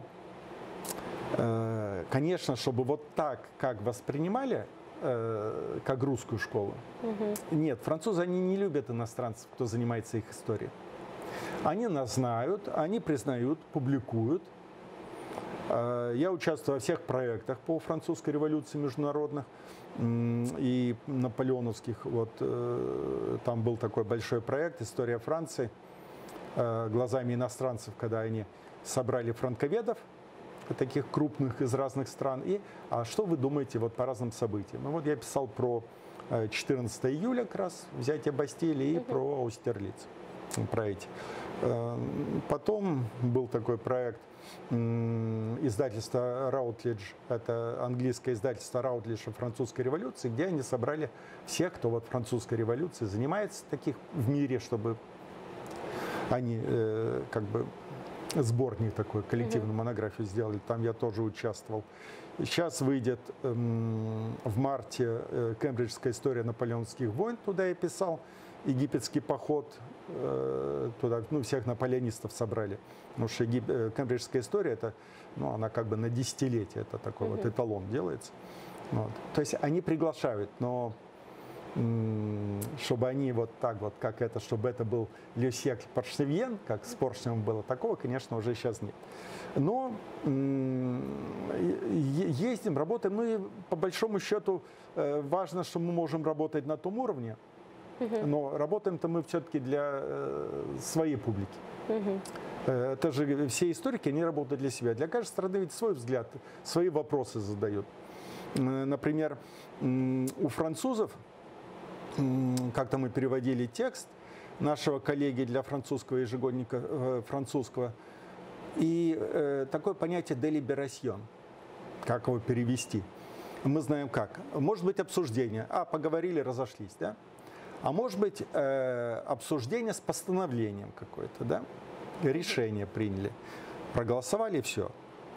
конечно, чтобы вот так, как воспринимали, как русскую школу, нет, французы, они не любят иностранцев, кто занимается их историей. Они нас знают, они признают, публикуют. Я участвую во всех проектах по французской революции международных и наполеоновских. Вот там был такой большой проект «История Франции» глазами иностранцев, когда они собрали франковедов, таких крупных из разных стран. А что вы думаете вот по разным событиям? Ну, вот я писал про 14 июля как раз, взятие Бастилии, и про Аустерлиц, про эти. Потом был такой проект издательства Роутлидж, это английское издательство Роутлидж о французской революции, где они собрали всех, кто вот французской революцией занимается, таких в мире, чтобы они как бы сборник такой, коллективную монографию сделали, там я тоже участвовал. Сейчас выйдет в марте Кембриджская история наполеонских войн, туда я писал, египетский поход, туда всех наполеонистов собрали. Потому что Кембриджская история, это, она как бы на десятилетие, это такой вот эталон делается. Вот. То есть они приглашают, но чтобы они вот так вот, как это, чтобы это был Le siècle Porchevien, как с Поршневым было, такого, конечно, уже сейчас нет. Но ездим, работаем, ну и по большому счету важно, что мы можем работать на том уровне, но работаем-то мы все-таки для своей публики. Это же все историки, они работают для себя. Для каждой страны ведь свой взгляд, свои вопросы задают. Например, у французов, как-то мы переводили текст нашего коллеги для французского ежегодника французского, и такое понятие «делиберасьон», как его перевести. Мы знаем как. Может быть обсуждение, поговорили, разошлись, да? А может быть обсуждение с постановлением какое-то, да? Решение приняли, проголосовали и все.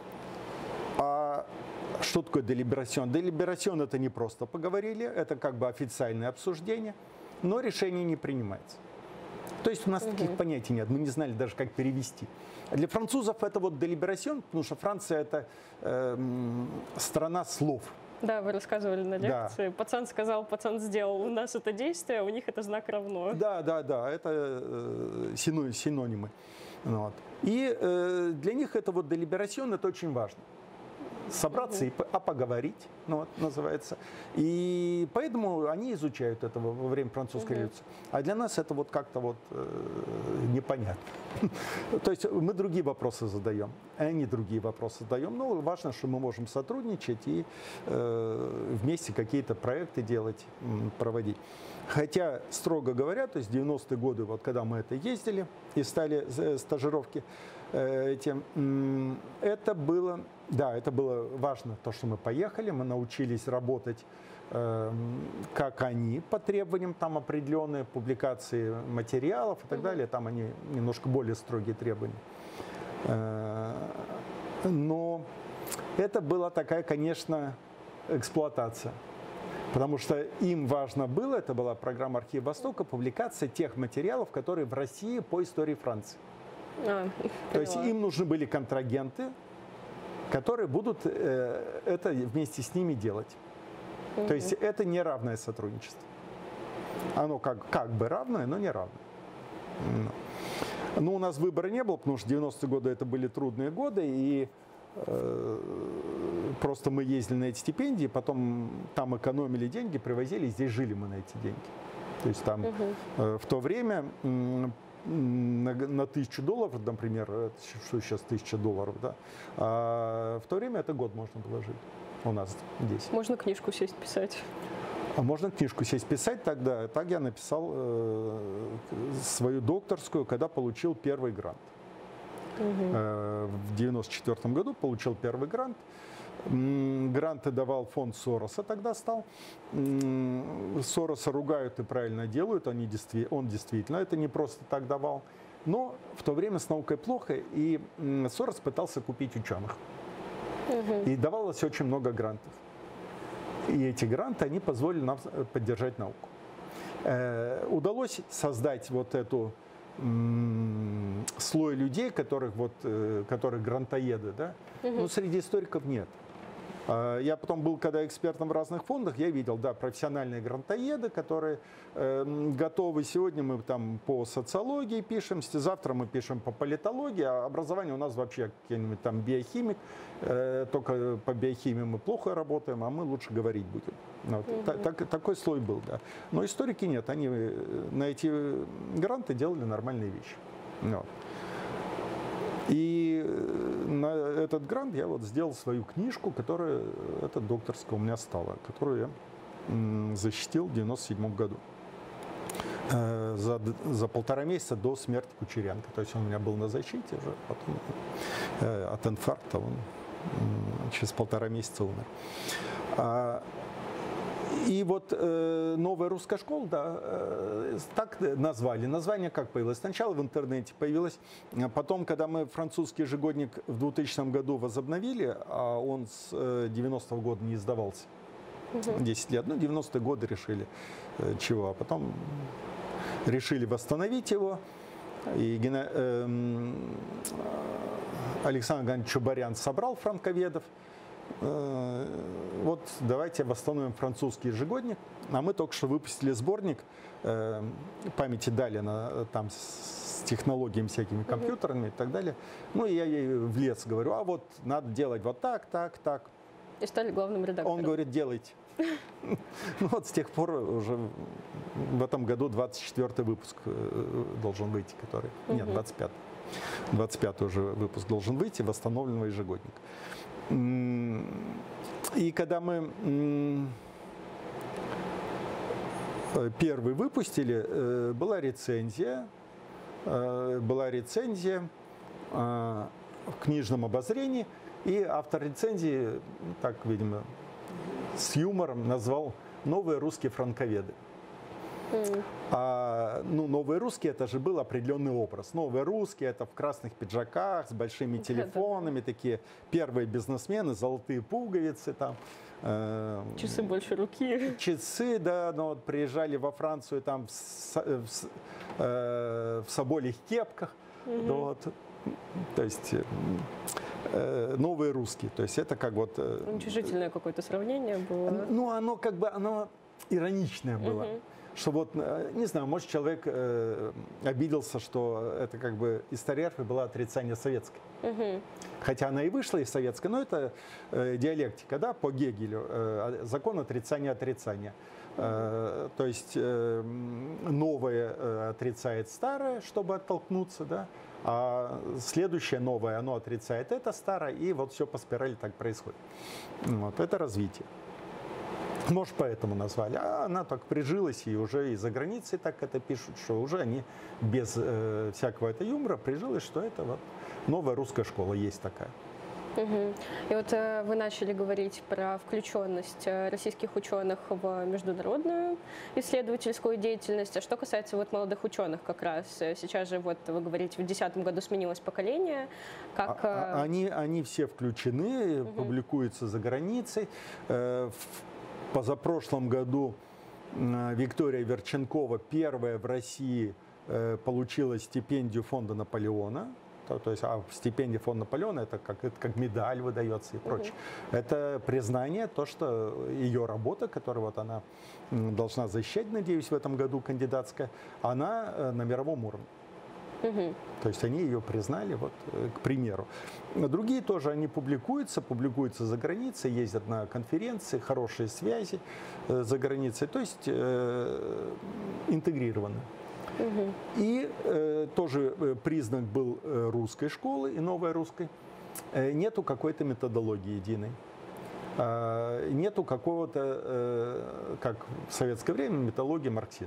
А что такое делиберасьон? Делиберасьон — это не просто поговорили, это как бы официальное обсуждение, но решение не принимается. То есть у нас таких понятий нет, мы не знали даже, как перевести. Для французов это вот делиберасьон, потому что Франция — это страна слов. Да, вы рассказывали на лекции. Да. Пацан сказал, пацан сделал. У нас это действие, у них это знак равно. Да, это синонимы. Вот. И для них это вот делиберасьон, это очень важно. Собраться и поговорить, называется. И поэтому они изучают это во время французской революции. А для нас это вот как-то вот непонятно. То есть мы другие вопросы задаем, а они другие вопросы задаем. Но важно, что мы можем сотрудничать и вместе какие-то проекты делать, проводить. Хотя, строго говоря, то есть 90-е годы, вот когда мы это ездили и стали стажировки, это было важно, то, что мы поехали, мы научились работать, как они, по требованиям, там определенные публикации материалов и так далее, там они немножко более строгие требования. Но это была такая, конечно, эксплуатация. Потому что им важно было, это была программа «Архив Востока», публикация тех материалов, которые в России по истории Франции. То есть им нужны были контрагенты, которые будут это вместе с ними делать. То есть это не равное сотрудничество. Оно как бы равное, но не равное. Но у нас выбора не было, потому что 90-е годы это были трудные годы, и просто мы ездили на эти стипендии, потом там экономили деньги, привозили, и здесь жили мы на эти деньги. То есть там в то время на $1000, например, что сейчас $1000, да, а в то время это год можно было жить у нас здесь. Можно книжку сесть писать. Можно книжку сесть писать тогда. Так я написал свою докторскую, когда получил первый грант. В 1994 году получил первый грант. Гранты давал фонд Сороса, тогда стал. Сороса ругают и правильно делают, он действительно это не просто так давал. Но в то время с наукой плохо, и Сорос пытался купить ученых. И давалось очень много грантов. И эти гранты, они позволили нам поддержать науку. Удалось создать вот эту слой людей, которых грантоеды, да? Но среди историков нет. Я потом был, когда экспертом в разных фондах, я видел, да, профессиональные грантоеды, которые готовы. Сегодня мы там по социологии пишем, завтра мы пишем по политологии, а образование у нас вообще какой-нибудь там биохимик, только по биохимии мы плохо работаем, а мы лучше говорить будем. Вот. Такой слой был, да. Но историки нет, они на эти гранты делали нормальные вещи. Вот. И на этот грант я вот сделал свою книжку, которая, это докторская у меня стала, которую я защитил в 1997 году. За 1,5 месяца до смерти Кучеренко. То есть он у меня был на защите уже, потом от инфаркта он через 1,5 месяца умер. И вот новая русская школа, да, так назвали. Название как появилось? Сначала в интернете появилось, потом, когда мы французский ежегодник в 2000 году возобновили, а он с 90-го года не издавался, 10 лет, ну, 90-е годы решили чего, а потом решили восстановить его. И Александр Иванович Чубарян собрал франковедов. Вот давайте восстановим французский ежегодник. А мы только что выпустили сборник памяти Далина там с технологиями всякими компьютерными и так далее. Ну и я ей влез, говорю, а вот надо делать вот так, так, так. И стали главным редактором. Он говорит, делайте. Ну вот с тех пор уже в этом году 24-й выпуск должен выйти, который... Нет, 25-й. 25-й уже выпуск должен выйти, восстановленного ежегодника. И когда мы первый выпустили, была рецензия в книжном обозрении, и автор рецензии, так, видимо, с юмором назвал «Новые русские франковеды». Ну, новые русские, это же был определенный образ. Новые русские, это в красных пиджаках, с большими телефонами, такие первые бизнесмены, золотые пуговицы там. Часы больше руки. Часы, да, но вот приезжали во Францию там в соболих кепках. Вот. То есть новые русские. То есть это как вот... Уничижительное какое-то сравнение было. Ну, оно как бы, оно ироничное было. Что вот, не знаю, может, человек обиделся, что это как бы историография была отрицание советской. Хотя она и вышла из советской, но это диалектика, да, по Гегелю, закон отрицания-отрицания. То есть новое отрицает старое, чтобы оттолкнуться, да, а следующее новое, оно отрицает это старое, и вот все по спирали так происходит. Вот, это развитие. Может, поэтому назвали. А она так прижилась, и уже и за границей так это пишут, что уже они без всякого этого юмора прижилось, что это вот новая русская школа есть такая. И вот вы начали говорить про включенность российских ученых в международную исследовательскую деятельность. А что касается вот молодых ученых как раз, сейчас же вот вы говорите, в 2010 году сменилось поколение. Как... Они все включены, публикуются за границей. В позапрошлом году Виктория Верченкова, первая в России, получила стипендию фонда Наполеона. То есть, стипендия фонда Наполеона это как медаль выдается и прочее. Это признание, то, что ее работа, которую вот она должна защищать, надеюсь, в этом году кандидатская, она на мировом уровне. То есть они ее признали, вот, к примеру. Другие тоже, они публикуются за границей, ездят на конференции, хорошие связи за границей, то есть интегрированы. И тоже признак был русской школы и новой русской. Нету какой-то методологии единой. Нету какого-то, как в советское время, методологии марксизма.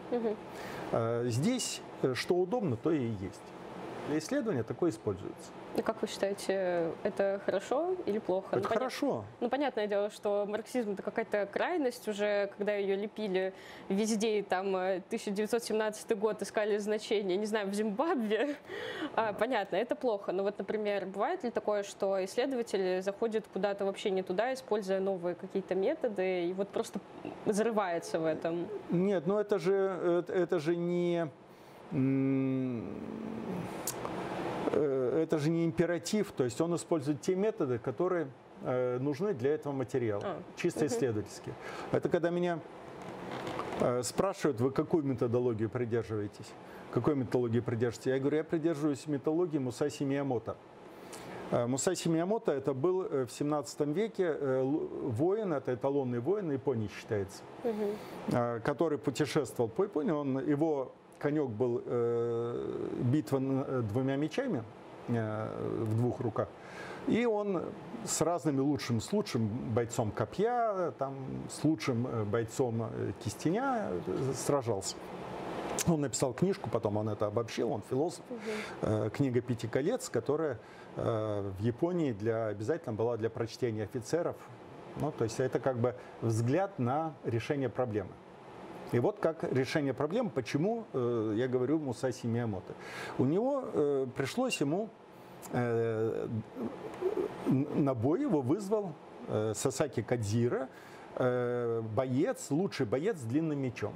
Да? Здесь что удобно, то и есть. Для исследования такое используется. И как вы считаете, это хорошо или плохо? Это хорошо. Ну, понятное дело, что марксизм – это какая-то крайность уже, когда ее лепили везде, и там 1917 год искали значения, не знаю, в Зимбабве. Понятно, это плохо. Но вот, например, бывает ли такое, что исследователь заходит куда-то вообще не туда, используя новые какие-то методы, и вот просто взрывается в этом? Нет, ну это же не... Это же не императив, то есть он использует те методы, которые нужны для этого материала, чисто исследовательские. Это когда меня спрашивают, вы какую методологию придерживаетесь? Какой методологии придерживаетесь? Я говорю, я придерживаюсь методологии Мусаси Миямото. Мусаси Миямото это был в 17 веке воин, это эталонный воин Японии считается, который путешествовал по Японии. Его конек был битва двумя мечами в двух руках. И он с разными с лучшим бойцом копья, там, с лучшим бойцом кистеня сражался. Он написал книжку, потом он это обобщил, он философ. Книга «Пяти колец», которая в Японии обязательно была для прочтения офицеров. Ну, то есть это как бы взгляд на решение проблемы. И вот как решение проблемы, почему я говорю Мусаси Миямото. У него пришлось ему на бой его вызвал Сасаки Кадзира, лучший боец с длинным мечом.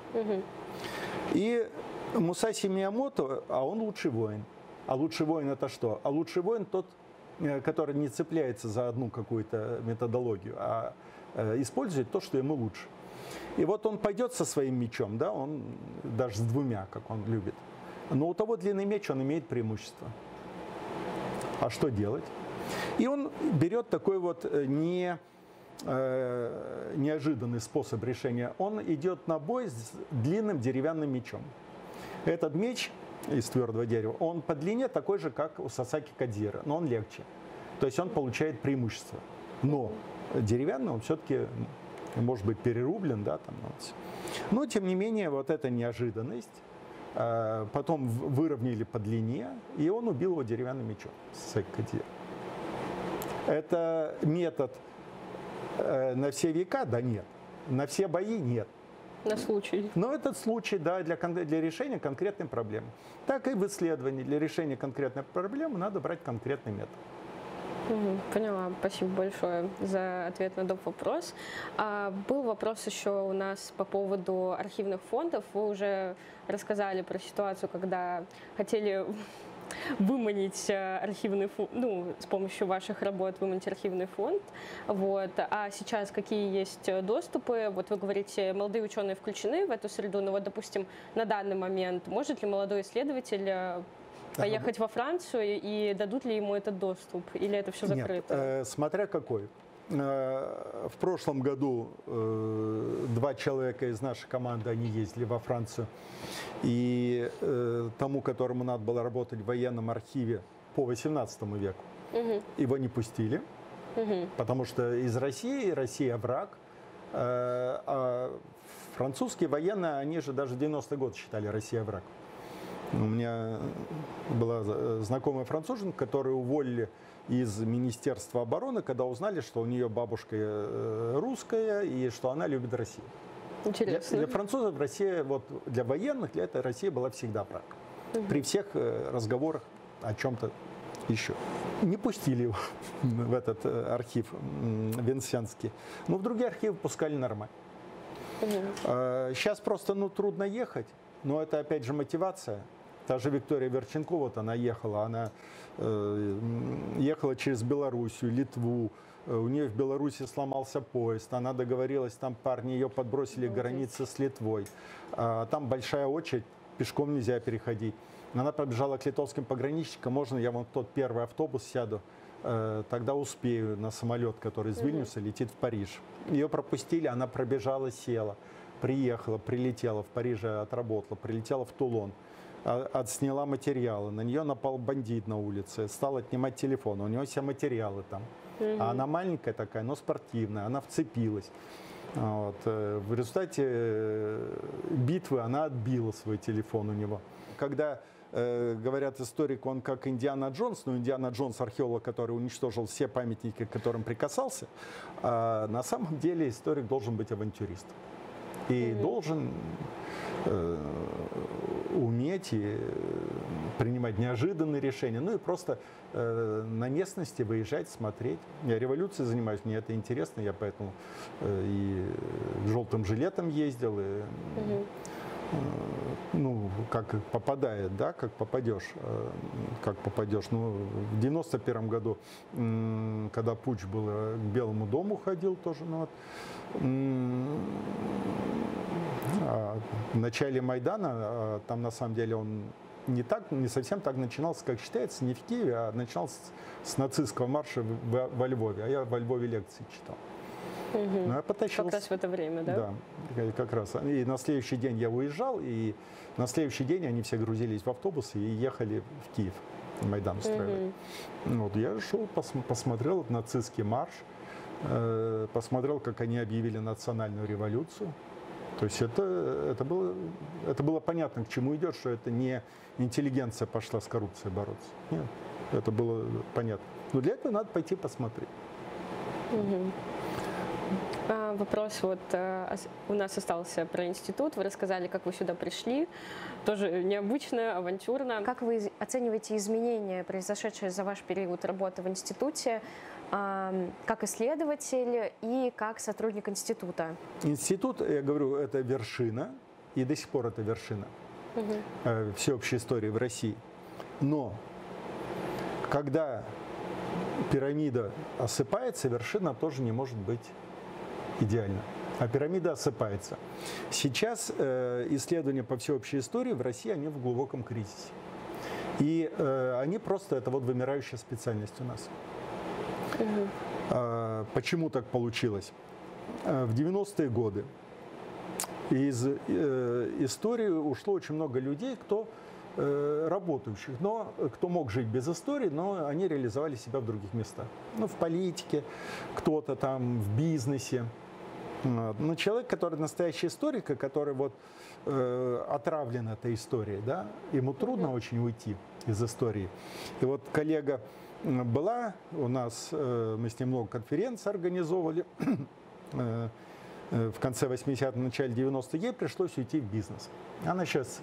И Мусаси Миямото, а он лучший воин. А лучший воин это что? А лучший воин тот, который не цепляется за одну какую-то методологию, а использует то, что ему лучше. И вот он пойдет со своим мечом, да, он даже с двумя, как он любит. Но у того длинный меч, он имеет преимущество. А что делать? И он берет такой вот неожиданный способ решения. Он идет на бой с длинным деревянным мечом. Этот меч из твердого дерева, он по длине такой же, как у Сасаки Кадзира, но он легче. То есть он получает преимущество. Но деревянный он все-таки может быть перерублен, да, там. Но тем не менее вот эта неожиданность. Потом выровняли по длине, и он убил его деревянным мечом. Сасаки Кадзира. Это метод на все века? Да нет. На все бои? Нет. На случай. Но этот случай, да, для решения конкретной проблемы. Так и в исследовании для решения конкретной проблемы надо брать конкретный метод. Поняла. Спасибо большое за ответ на доп. Вопрос. Был вопрос еще у нас по поводу архивных фондов. Вы уже рассказали про ситуацию, когда хотели выманить архивный фонд, ну, с помощью ваших работ выманить архивный фонд. Вот. А сейчас какие есть доступы? Вот вы говорите, молодые ученые включены в эту среду, но вот, допустим, на данный момент может ли молодой исследователь поехать во Францию и дадут ли ему этот доступ? Или это все закрыто? Нет, смотря какой. В прошлом году 2 человека из нашей команды, они ездили во Францию. И тому, которому надо было работать в военном архиве по 18 веку, его не пустили. Потому что из России, Россия враг. А французские военные, они же даже в 90-й год считали Россия враг. У меня была знакомая француженка, которую уволили из Министерства обороны, когда узнали, что у нее бабушка русская и что она любит Россию. Интересно. Для французов Россия, вот для военных, для этого Россия была всегда враг. При всех разговорах о чем-то еще. Не пустили его в этот архив венсенский. Но в другие архивы пускали нормально. Сейчас просто трудно ехать, но это опять же мотивация. Та же Виктория Верченко, вот она ехала, ехала через Белоруссию, Литву, у нее в Беларуси сломался поезд, она договорилась, там парни ее подбросили к границе с Литвой, там большая очередь, пешком нельзя переходить. Она побежала к литовским пограничникам, можно я вот тот первый автобус сяду, тогда успею на самолет, который из Вильнюса летит в Париж. Ее пропустили, она пробежала, села, приехала, прилетела, в Париже отработала, прилетела в Тулон. Отсняла материалы, на нее напал бандит на улице, стал отнимать телефон, у него все материалы там. А она маленькая такая, но спортивная, она вцепилась. Вот. В результате битвы она отбила свой телефон у него. Когда говорят историк, он как Индиана Джонс, но Индиана Джонс археолог, который уничтожил все памятники, к которым прикасался, а на самом деле историк должен быть авантюристом. И должен уметь и принимать неожиданные решения, ну и просто на местности выезжать, смотреть. Я революцией занимаюсь, мне это интересно, я поэтому и желтым жилетом ездил, и ну, как попадает, да, как попадешь. Ну, в 91 году, когда путч был, к Белому дому ходил тоже, ну, вот. В начале Майдана, там на самом деле он не совсем так начинался, как считается, не в Киеве, а начинался с нацистского марша во Львове. А я во Львове лекции читал. Ну, я потащился. Как раз в это время, да? Да, как раз. И на следующий день я уезжал, и на следующий день они все грузились в автобусы и ехали в Киев. Майдан устраивали. Вот, я шел, посмотрел нацистский марш, посмотрел, как они объявили национальную революцию. То есть это было понятно, к чему идет, что это не интеллигенция пошла с коррупцией бороться. Нет, это было понятно. Но для этого надо пойти посмотреть. Вопрос вот у нас остался про институт. Вы рассказали, как вы сюда пришли. Тоже необычно, авантюрно. Как вы оцениваете изменения, произошедшие за ваш период работы в институте, как исследователь и как сотрудник института? Институт, я говорю, это вершина, и до сих пор это вершина всеобщей истории в России. Но когда пирамида осыпается, вершина тоже не может быть идеально. А пирамида осыпается. Сейчас исследования по всеобщей истории в России, они в глубоком кризисе. И они просто, это вот вымирающая специальность у нас. Почему так получилось? В 90-е годы из истории ушло очень много людей, кто работающих, но кто мог жить без истории, но они реализовали себя в других местах. Ну, в политике, кто-то там в бизнесе. Но человек, который настоящий историк, который вот отравлен этой историей, да, ему трудно очень уйти из истории. И вот коллега была у нас, мы с ним много конференций организовывали в конце 80-х, начале 90-х, ей пришлось уйти в бизнес. Она сейчас,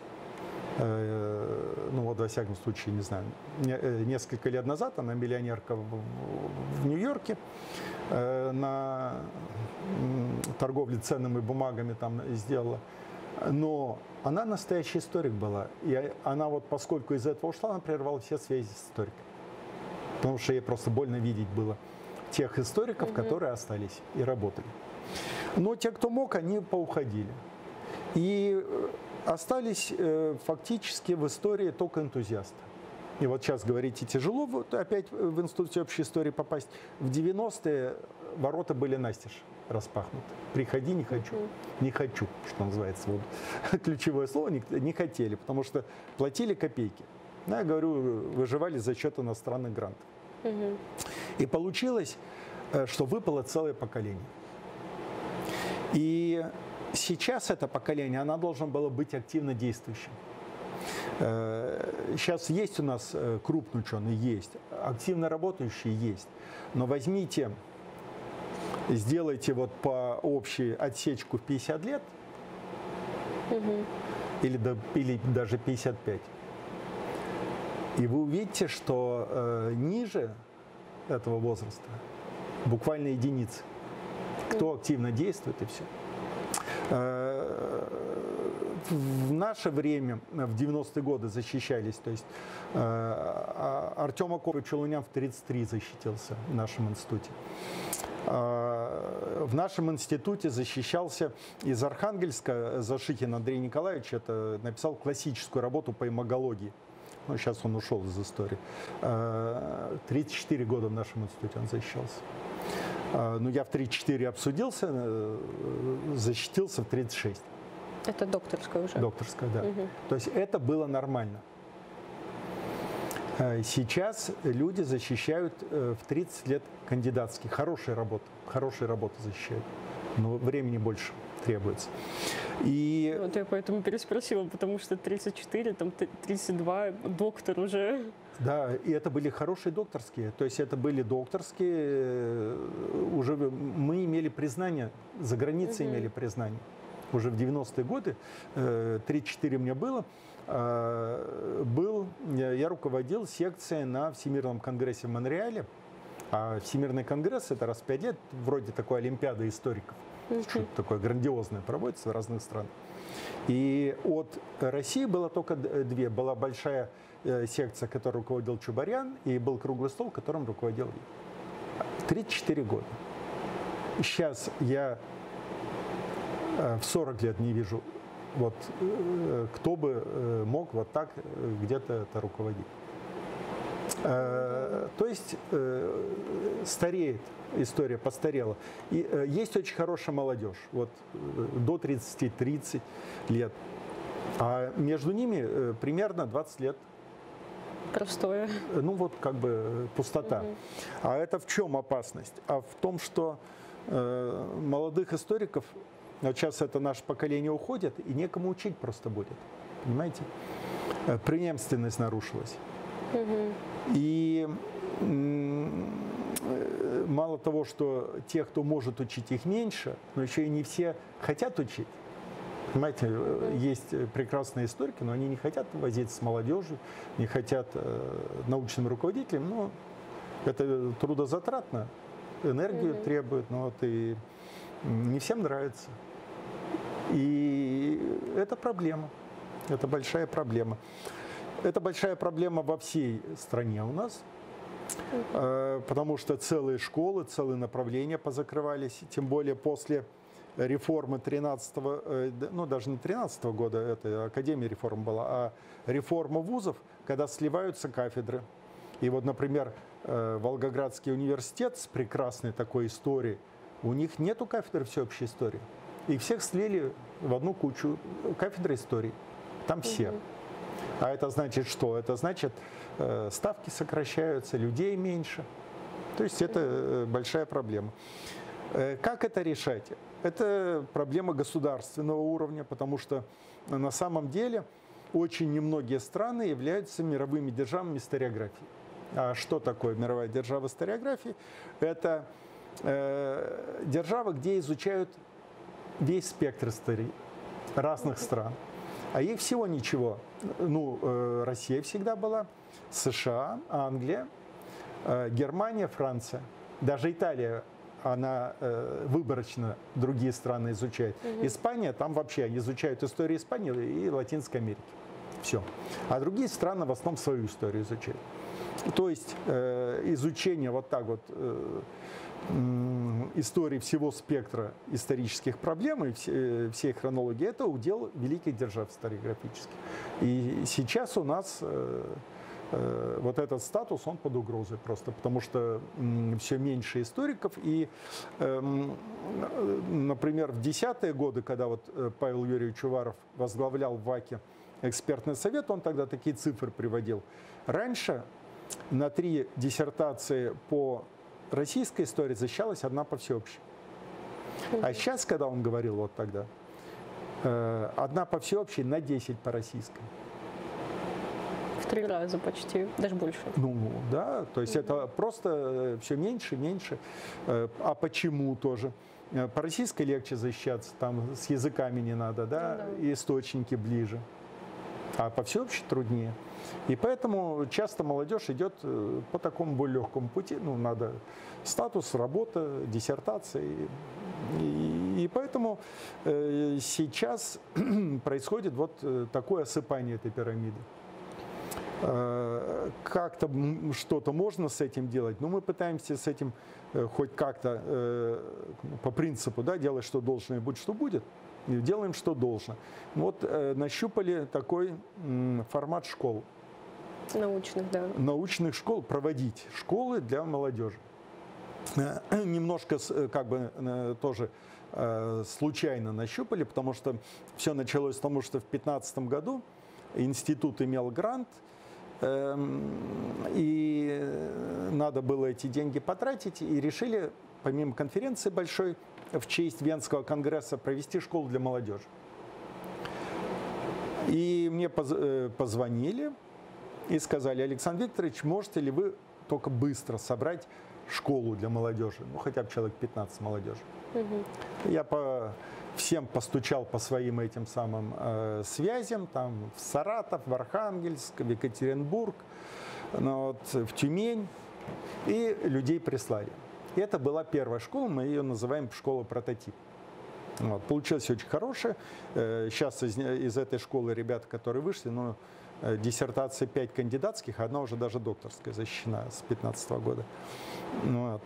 ну вот во всяком случае, не знаю, несколько лет назад она миллионерка в Нью-Йорке на торговле ценными бумагами там сделала. Но она настоящий историк была. И она вот, поскольку из этого ушла, она прервала все связи с историками. Потому что ей просто больно видеть было тех историков, которые остались и работали. Но те, кто мог, они поуходили. И остались фактически в истории только энтузиасты. И вот сейчас, говорите, тяжело вот опять в Институт всеобщей истории попасть. В 90-е ворота были настежь распахнуты. Приходи, не хочу. Не хочу, что называется. Вот ключевое слово, не хотели, потому что платили копейки. Я говорю, выживали за счет иностранных грантов. И получилось, что выпало целое поколение. И сейчас это поколение, оно должно было быть активно действующим. Сейчас есть у нас крупные ученые, есть, активно работающие есть. Но возьмите, сделайте вот по общей отсечку в 50 лет, или даже 55. И вы увидите, что ниже этого возраста буквально единицы. Кто активно действует, и все. В наше время, в 90-е годы защищались, то есть Артем Акопович Челунян в 33 защитился в нашем институте. В нашем институте защищался из Архангельска Зашихин Андрей Николаевич, это написал классическую работу по имагологии. Ну, сейчас он ушел из истории. 34 года в нашем институте он защищался. Ну, я в 34 обсудился, защитился в 36. Это докторская уже? Докторская, да. То есть это было нормально. Сейчас люди защищают в 30 лет кандидатские. Хорошие работы защищают. Но времени больше требуется. И... Вот я поэтому переспросила, потому что 34, там 32, доктор уже. Да, и это были хорошие докторские. То есть это были докторские, уже мы имели признание, за границей имели признание. Уже в 90-е годы, 34 мне было, я руководил секцией на Всемирном конгрессе в Монреале. А Всемирный конгресс — это раз в 5 лет, вроде такой олимпиады историков. Что-то такое грандиозное проводится в разных странах. И от России было только две. Была большая секция, которой руководил Чубарян, и был круглый стол, которым руководил я. 34 года. И сейчас я в 40 лет не вижу, вот, кто бы мог вот так где-то это руководить. То есть стареет история, постарела. И есть очень хорошая молодежь, вот до 30 лет. А между ними примерно 20 лет. Простое. Ну вот как бы пустота. А это в чем опасность? А в том, что молодых историков, вот сейчас это наше поколение уходит, и некому учить просто будет. Понимаете? Преемственность нарушилась. И мало того, что тех, кто может учить, их меньше, но еще и не все хотят учить. Понимаете, есть прекрасные историки, но они не хотят возиться с молодежью, не хотят научным руководителем. Но это трудозатратно, энергию требует, но вот и не всем нравится. И это проблема, это большая проблема. Это большая проблема во всей стране у нас, потому что целые школы, целые направления позакрывались, тем более после реформы 13-го, ну даже не 13-го года, это Академия реформ была, а реформа вузов, когда сливаются кафедры. И вот, например, Волгоградский университет с прекрасной такой историей, у них нету кафедры всеобщей истории. И всех слили в одну кучу кафедры истории. Там все. А это значит что? Это значит, ставки сокращаются, людей меньше. То есть это большая проблема. Как это решать? Это проблема государственного уровня, потому что на самом деле очень немногие страны являются мировыми державами историографии. А что такое мировая держава историографии? Это держава, где изучают весь спектр истории разных стран. А их всего ничего. Ну, Россия всегда была, США, Англия, Германия, Франция. Даже Италия, она выборочно другие страны изучает. Испания, там вообще они изучают историю Испании и Латинской Америки. Все. А другие страны в основном свою историю изучают. То есть изучение вот так вот истории всего спектра исторических проблем и всей хронологии, это удел великих держав историографических. И сейчас у нас вот этот статус, он под угрозой просто, потому что все меньше историков. И, например, в 10-е годы, когда вот Павел Юрьевич Уваров возглавлял в ВАКе экспертный совет, он тогда такие цифры приводил. Раньше на 3 диссертации по российской истории защищалась одна по всеобщей. А сейчас, когда он говорил вот тогда, одна по всеобщей на 10 по российской. В 3 раза почти, даже больше. Ну да, то есть это просто все меньше, меньше. А почему тоже? По российской легче защищаться, там с языками не надо, да, и источники ближе. А по всеобщей труднее. И поэтому часто молодежь идет по такому более легкому пути. Ну, надо статус, работа, диссертация. И поэтому сейчас происходит вот такое осыпание этой пирамиды. Как-то что-то можно с этим делать, но мы пытаемся с этим хоть как-то по принципу, да, делать, что должно, и будет, что будет. И делаем, что должно. Вот нащупали такой формат школ. Научных, да. Научных школ, проводить школы для молодежи. Немножко как бы тоже случайно нащупали, потому что все началось с того, что в 2015 году институт имел грант, и надо было эти деньги потратить, и решили, помимо конференции большой, в честь Венского конгресса провести школу для молодежи. И мне позвонили и сказали: Александр Викторович, можете ли вы только быстро собрать школу для молодежи, ну хотя бы человек 15 молодежи. Я всем постучал по своим этим самым связям, там в Саратов, в Архангельск, в Екатеринбург, вот, в Тюмень, и людей прислали. И это была первая школа, мы ее называем школа-прототип. Вот. Получилось очень хорошее. Сейчас из этой школы ребята, которые вышли, ну, диссертации 5 кандидатских, одна уже даже докторская защищена с 2015 года. Вот.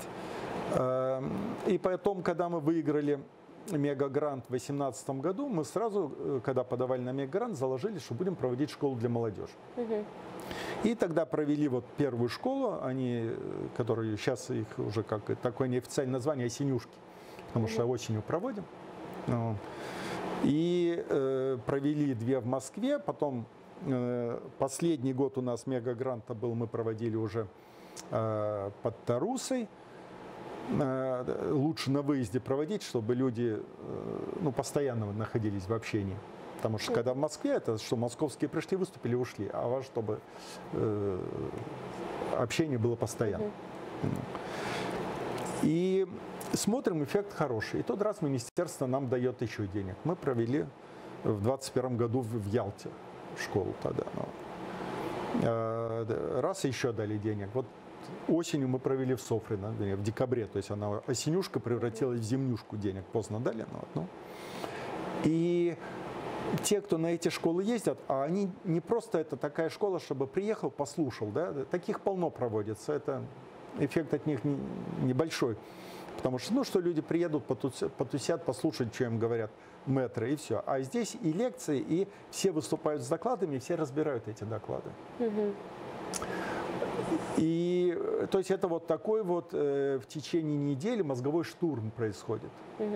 И потом, когда мы выиграли мегагрант в 2018 году, мы сразу, когда подавали на мегагрант, заложили, что будем проводить школу для молодежи. И тогда провели вот первую школу, они, которые сейчас их уже как такое неофициальное название, осенюшки, потому что осенью проводим. И провели 2 в Москве, потом последний год у нас мегагранта был, мы проводили уже под Тарусой. Лучше на выезде проводить, чтобы люди ну, постоянно находились в общении. Потому что когда в Москве, это что московские пришли, выступили, ушли, а вас, чтобы общение было постоянно. И смотрим, эффект хороший. И тот раз министерство нам дает еще денег. Мы провели в 2021 году в Ялте школу тогда. Раз еще дали денег. Вот осенью мы провели в Софрино, в декабре. То есть она осенюшка превратилась в зимнюшку, денег поздно дали. И те, кто на эти школы ездят, а они не просто это такая школа, чтобы приехал, послушал. Да? Таких полно проводится. Это эффект от них небольшой. Потому что, ну, что люди приедут, потусят, послушать, что им говорят мэтры, и все. А здесь и лекции, и все выступают с докладами, и все разбирают эти доклады. И, то есть, это вот такой вот в течение недели мозговой штурм происходит.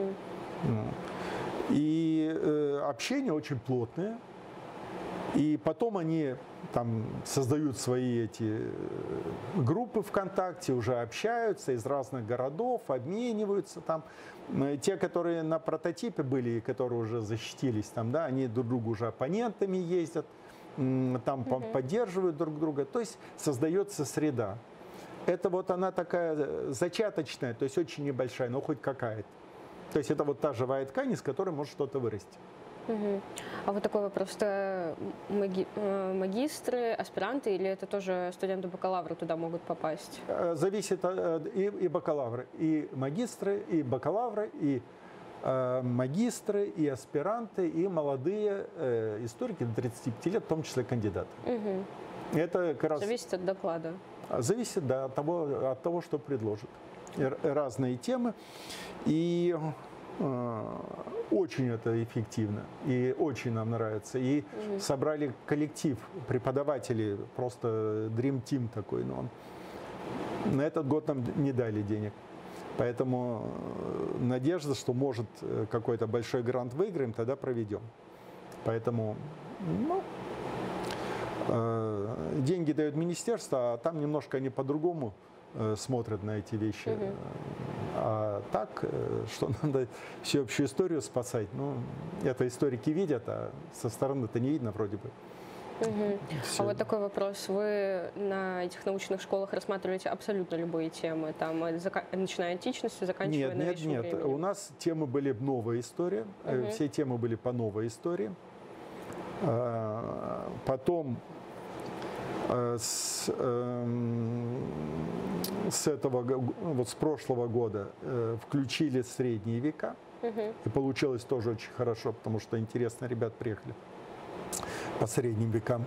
И общение очень плотное. И потом они там создают свои эти группы ВКонтакте, уже общаются из разных городов, обмениваются там. Те, которые на прототипе были, которые уже защитились, там, да, они друг другу уже оппонентами ездят, там поддерживают друг друга. То есть создается среда. Это вот она такая зачаточная, то есть очень небольшая, но хоть какая-то. То есть это вот та живая ткань, из которой может что-то вырасти. А вот такой вопрос, это магистры, аспиранты или это тоже студенты бакалавра туда могут попасть? Зависит и бакалавры, и магистры, и бакалавры, и магистры, и аспиранты, и молодые историки до 35 лет, в том числе кандидаты. Это как раз зависит от доклада? Зависит, да, от того, что предложат. Разные темы. И очень это эффективно, и очень нам нравится. И собрали коллектив преподавателей, просто Dream Team такой. Но на этот год нам не дали денег. Поэтому надежда, что может какой-то большой грант выиграем, тогда проведем. Поэтому деньги дает министерство, а там немножко они по-другому смотрят на эти вещи. А так, что надо всеобщую историю спасать, ну, это историки видят, а со стороны это не видно вроде бы. А вот такой вопрос. Вы на этих научных школах рассматриваете абсолютно любые темы, там, начиная от античности, заканчивая новейшим временем? Нет. У нас темы были новая история, все темы были по новой истории. Потом с прошлого года включили средние века. И получилось тоже очень хорошо, потому что интересно, ребят приехали по средним векам.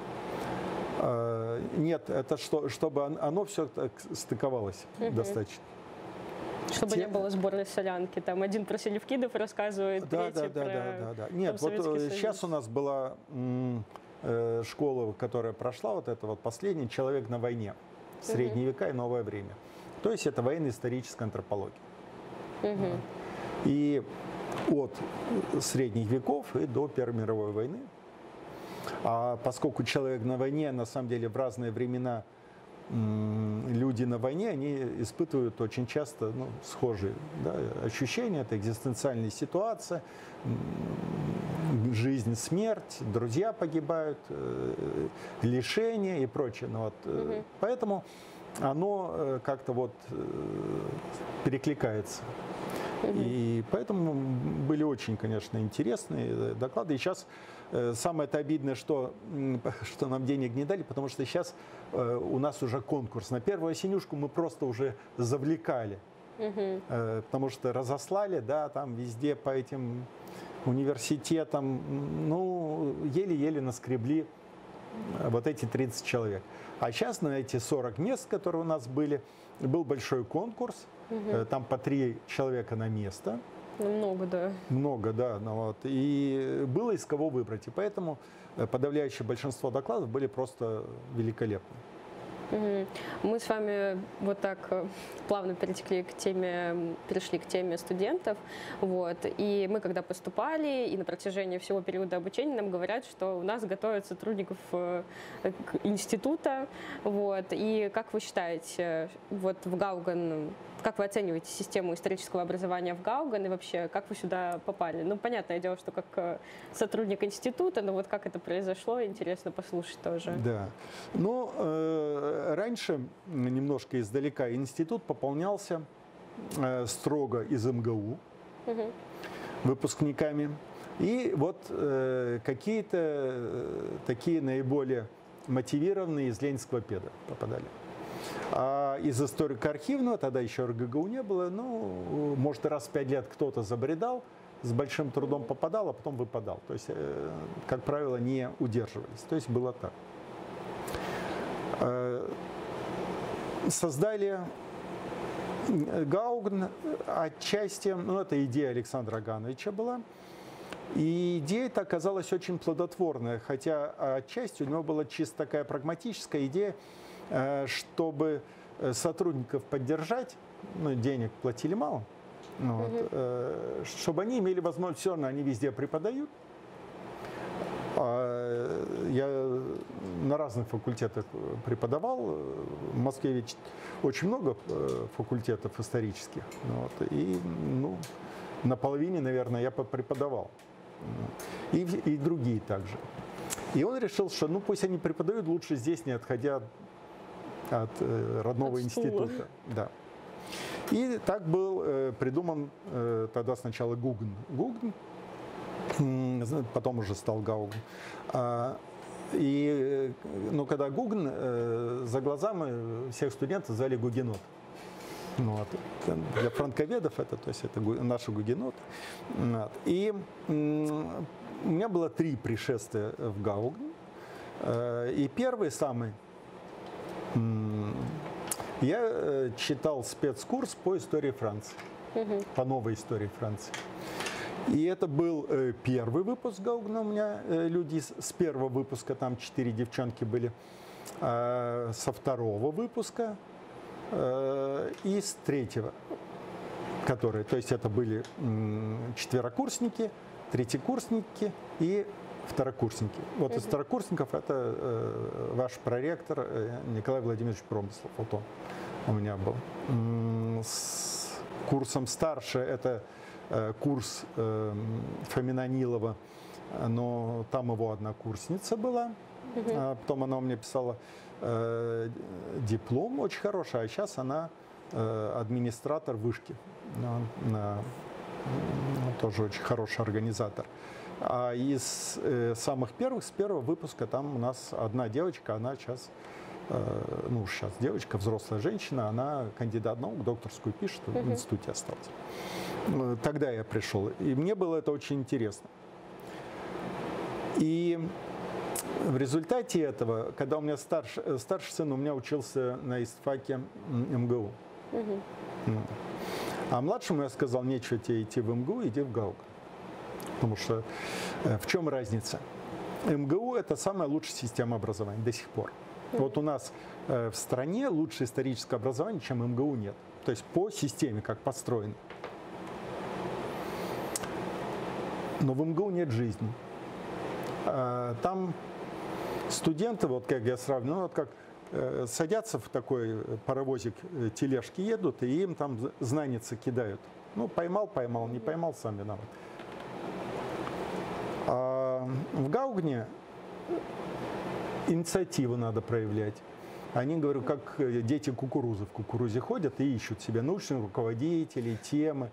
Нет, это чтобы оно все так стыковалось достаточно. Чтобы не было сборной солянки, там один про Селевкидов рассказывает, третий про Нет, вот сейчас у нас была школа, которая прошла, вот это вот последний «Человек на войне», средние века и новое время. То есть это военно-историческая антропология. И от средних веков и до Первой мировой войны. А поскольку «Человек на войне», на самом деле в разные времена люди на войне, они испытывают очень часто схожие ощущения. Это экзистенциальная ситуация, жизнь, смерть, друзья погибают, лишения и прочее. Поэтому оно как-то вот перекликается. И поэтому были очень, конечно, интересные доклады. И сейчас самое-то обидное, что нам денег не дали, потому что сейчас у нас уже конкурс. На первую осенюшку мы просто уже завлекали Потому что разослали, да, там везде по этим университетам, ну, еле-еле наскребли вот эти 30 человек. А сейчас на эти 40 мест, которые у нас были, был большой конкурс, там по 3 человека на место. Много, да. Много, да. Ну, вот. И было из кого выбрать. И поэтому подавляющее большинство докладов были просто великолепны. Мы с вами вот так плавно перешли к теме студентов. Вот. И мы, когда поступали, и на протяжении всего периода обучения нам говорят, что у нас готовят сотрудников института. Вот. И как вы считаете, вот в Гауган, как вы оцениваете систему исторического образования в Гауган и вообще, как вы сюда попали? Ну, понятное дело, что как сотрудник института, но вот как это произошло, интересно послушать тоже. Да. Ну, раньше, немножко издалека, институт пополнялся строго из МГУ выпускниками. И вот какие-то такие наиболее мотивированные из Ленинского педа попадали. А из историко-архивного, тогда еще РГГУ не было, ну, может, раз в 5 лет кто-то забредал, с большим трудом попадал, а потом выпадал. То есть, как правило, не удерживались. То есть было так. Создали Гаугн отчасти, ну, это идея Александра Агановича была. И идея эта оказалась очень плодотворная, хотя отчасти у него была чисто такая прагматическая идея, чтобы сотрудников поддержать, ну, денег платили мало, чтобы они имели возможность, все равно они везде преподают. Я на разных факультетах преподавал, в Москве ведь очень много факультетов исторических, вот, и ну, на половине, наверное, я преподавал, и другие также. И он решил, что ну пусть они преподают, лучше здесь, не отходя от родного института. Да. И так был придуман тогда сначала Гугн, потом уже стал Гаугн. И ну, когда Гугн, за глазами всех студентов звали гугенот. Ну, вот. Для франковедов это, то есть это наши гугеноты. Вот. И у меня было 3 пришествия в Гаугн. И первый самый, я читал спецкурс по истории Франции, по новой истории Франции. И это был первый выпуск Гаугна у меня, люди с первого выпуска, там 4 девчонки были, со второго выпуска и с третьего, которые, то есть это были четверокурсники, третьекурсники и второкурсники. Вот из второкурсников это ваш проректор Николай Владимирович Промыслов, вот он у меня был. С курсом старше это курс Фомина Нилова, но там его однокурсница была, потом она у меня писала диплом очень хороший, а сейчас она администратор вышки, тоже очень хороший организатор. А из самых первых, с первого выпуска, там у нас одна девочка, она сейчас, ну сейчас девочка, взрослая женщина, она кандидат наук, докторскую пишет, в институте осталась. Тогда я пришел, и мне было это очень интересно. И в результате этого, когда у меня старший сын у меня учился на истфаке МГУ, а младшему я сказал, нечего тебе идти в МГУ, иди в Гаугн. Потому что в чем разница? МГУ – это самая лучшая система образования до сих пор. Вот у нас в стране лучшее историческое образование, чем МГУ, нет. То есть по системе, как построено. Но в МГУ нет жизни. Там студенты, вот как я сравниваю, вот как садятся в такой паровозик, тележки едут, и им там знаницы кидают. Ну, поймал, не поймал, сам виноват. А в Гаугне инициативу надо проявлять. Они, говорю, как дети кукурузы в кукурузе ходят и ищут себе научных руководителей, темы.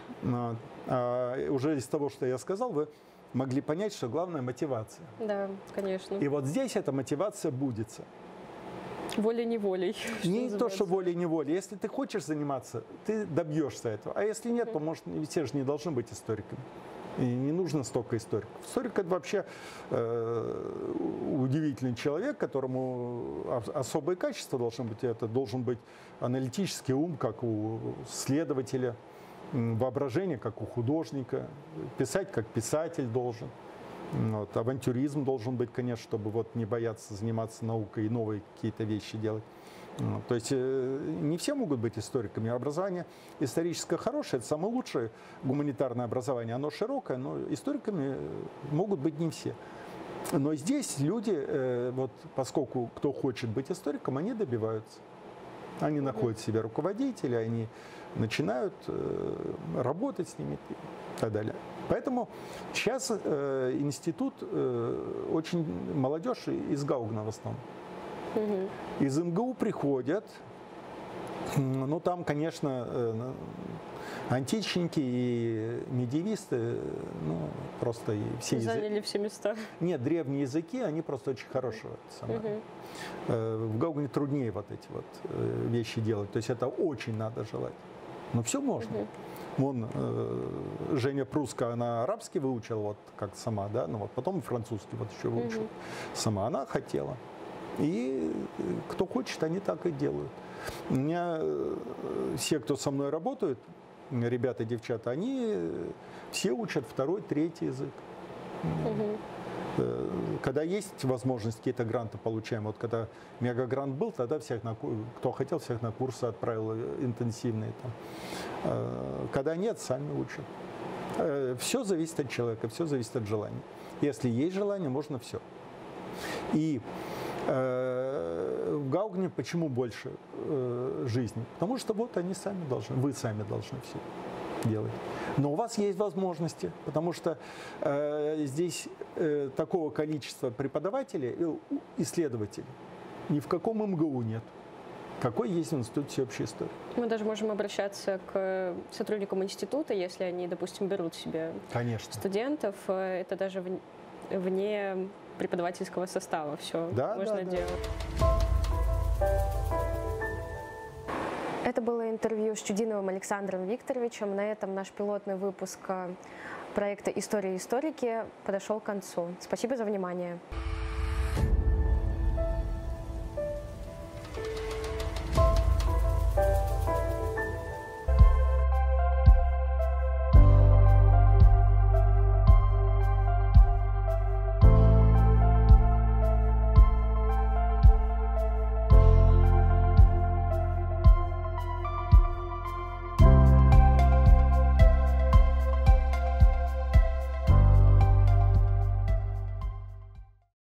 Уже из того, что я сказал, вы могли понять, что главное – мотивация. Да, конечно. И вот здесь эта мотивация будется. Волей-неволей. Не то, что волей-неволей. Если ты хочешь заниматься, ты добьешься этого. А если нет, то, может, все же не должны быть историками. И не нужно столько историков. Историк – это вообще удивительный человек, которому особые качества должны быть. Это должен быть аналитический ум, как у следователя, воображение, как у художника, писать, как писатель должен. Вот. Авантюризм должен быть, конечно, чтобы вот не бояться заниматься наукой и новые какие-то вещи делать. Вот. То есть не все могут быть историками. Образование историческое хорошее, это самое лучшее гуманитарное образование. Оно широкое, но историками могут быть не все. Но здесь люди, вот, поскольку кто хочет быть историком, они добиваются. Они находят себе руководителя, они начинают работать с ними и так далее. Поэтому сейчас институт очень молодежь из Гаугна в основном. Из МГУ приходят, ну там, конечно, античники и медиевисты, ну просто и все заняли все места. Нет, древние языки, они просто очень хорошие. В Гаугне труднее вот эти вот вещи делать, то есть это очень надо желать. Но все можно. Вон Женя Пруска, она арабский выучила, вот как сама, да, ну вот потом французский вот еще выучила сама. Она хотела. И кто хочет, они так и делают. У меня все, кто со мной работают, ребята, девчата, они все учат второй, третий язык. Когда есть возможность, какие-то гранты получаем. Вот когда мегагрант был, тогда всех кто хотел, всех на курсы отправил интенсивные. Там. Когда нет, сами учат. Все зависит от человека, все зависит от желания. Если есть желание, можно все. И в Гаугне почему больше жизни? Потому что вот они сами должны, вы сами должны все делать. Но у вас есть возможности, потому что здесь такого количества преподавателей, исследователей ни в каком МГУ нет. Какой есть в Институте всеобщей истории. Мы даже можем обращаться к сотрудникам института, если они, допустим, берут себе студентов. Это даже вне преподавательского состава все можно делать. Это было интервью с Чудиновым Александром Викторовичем. На этом наш пилотный выпуск проекта «История и историки» подошел к концу. Спасибо за внимание.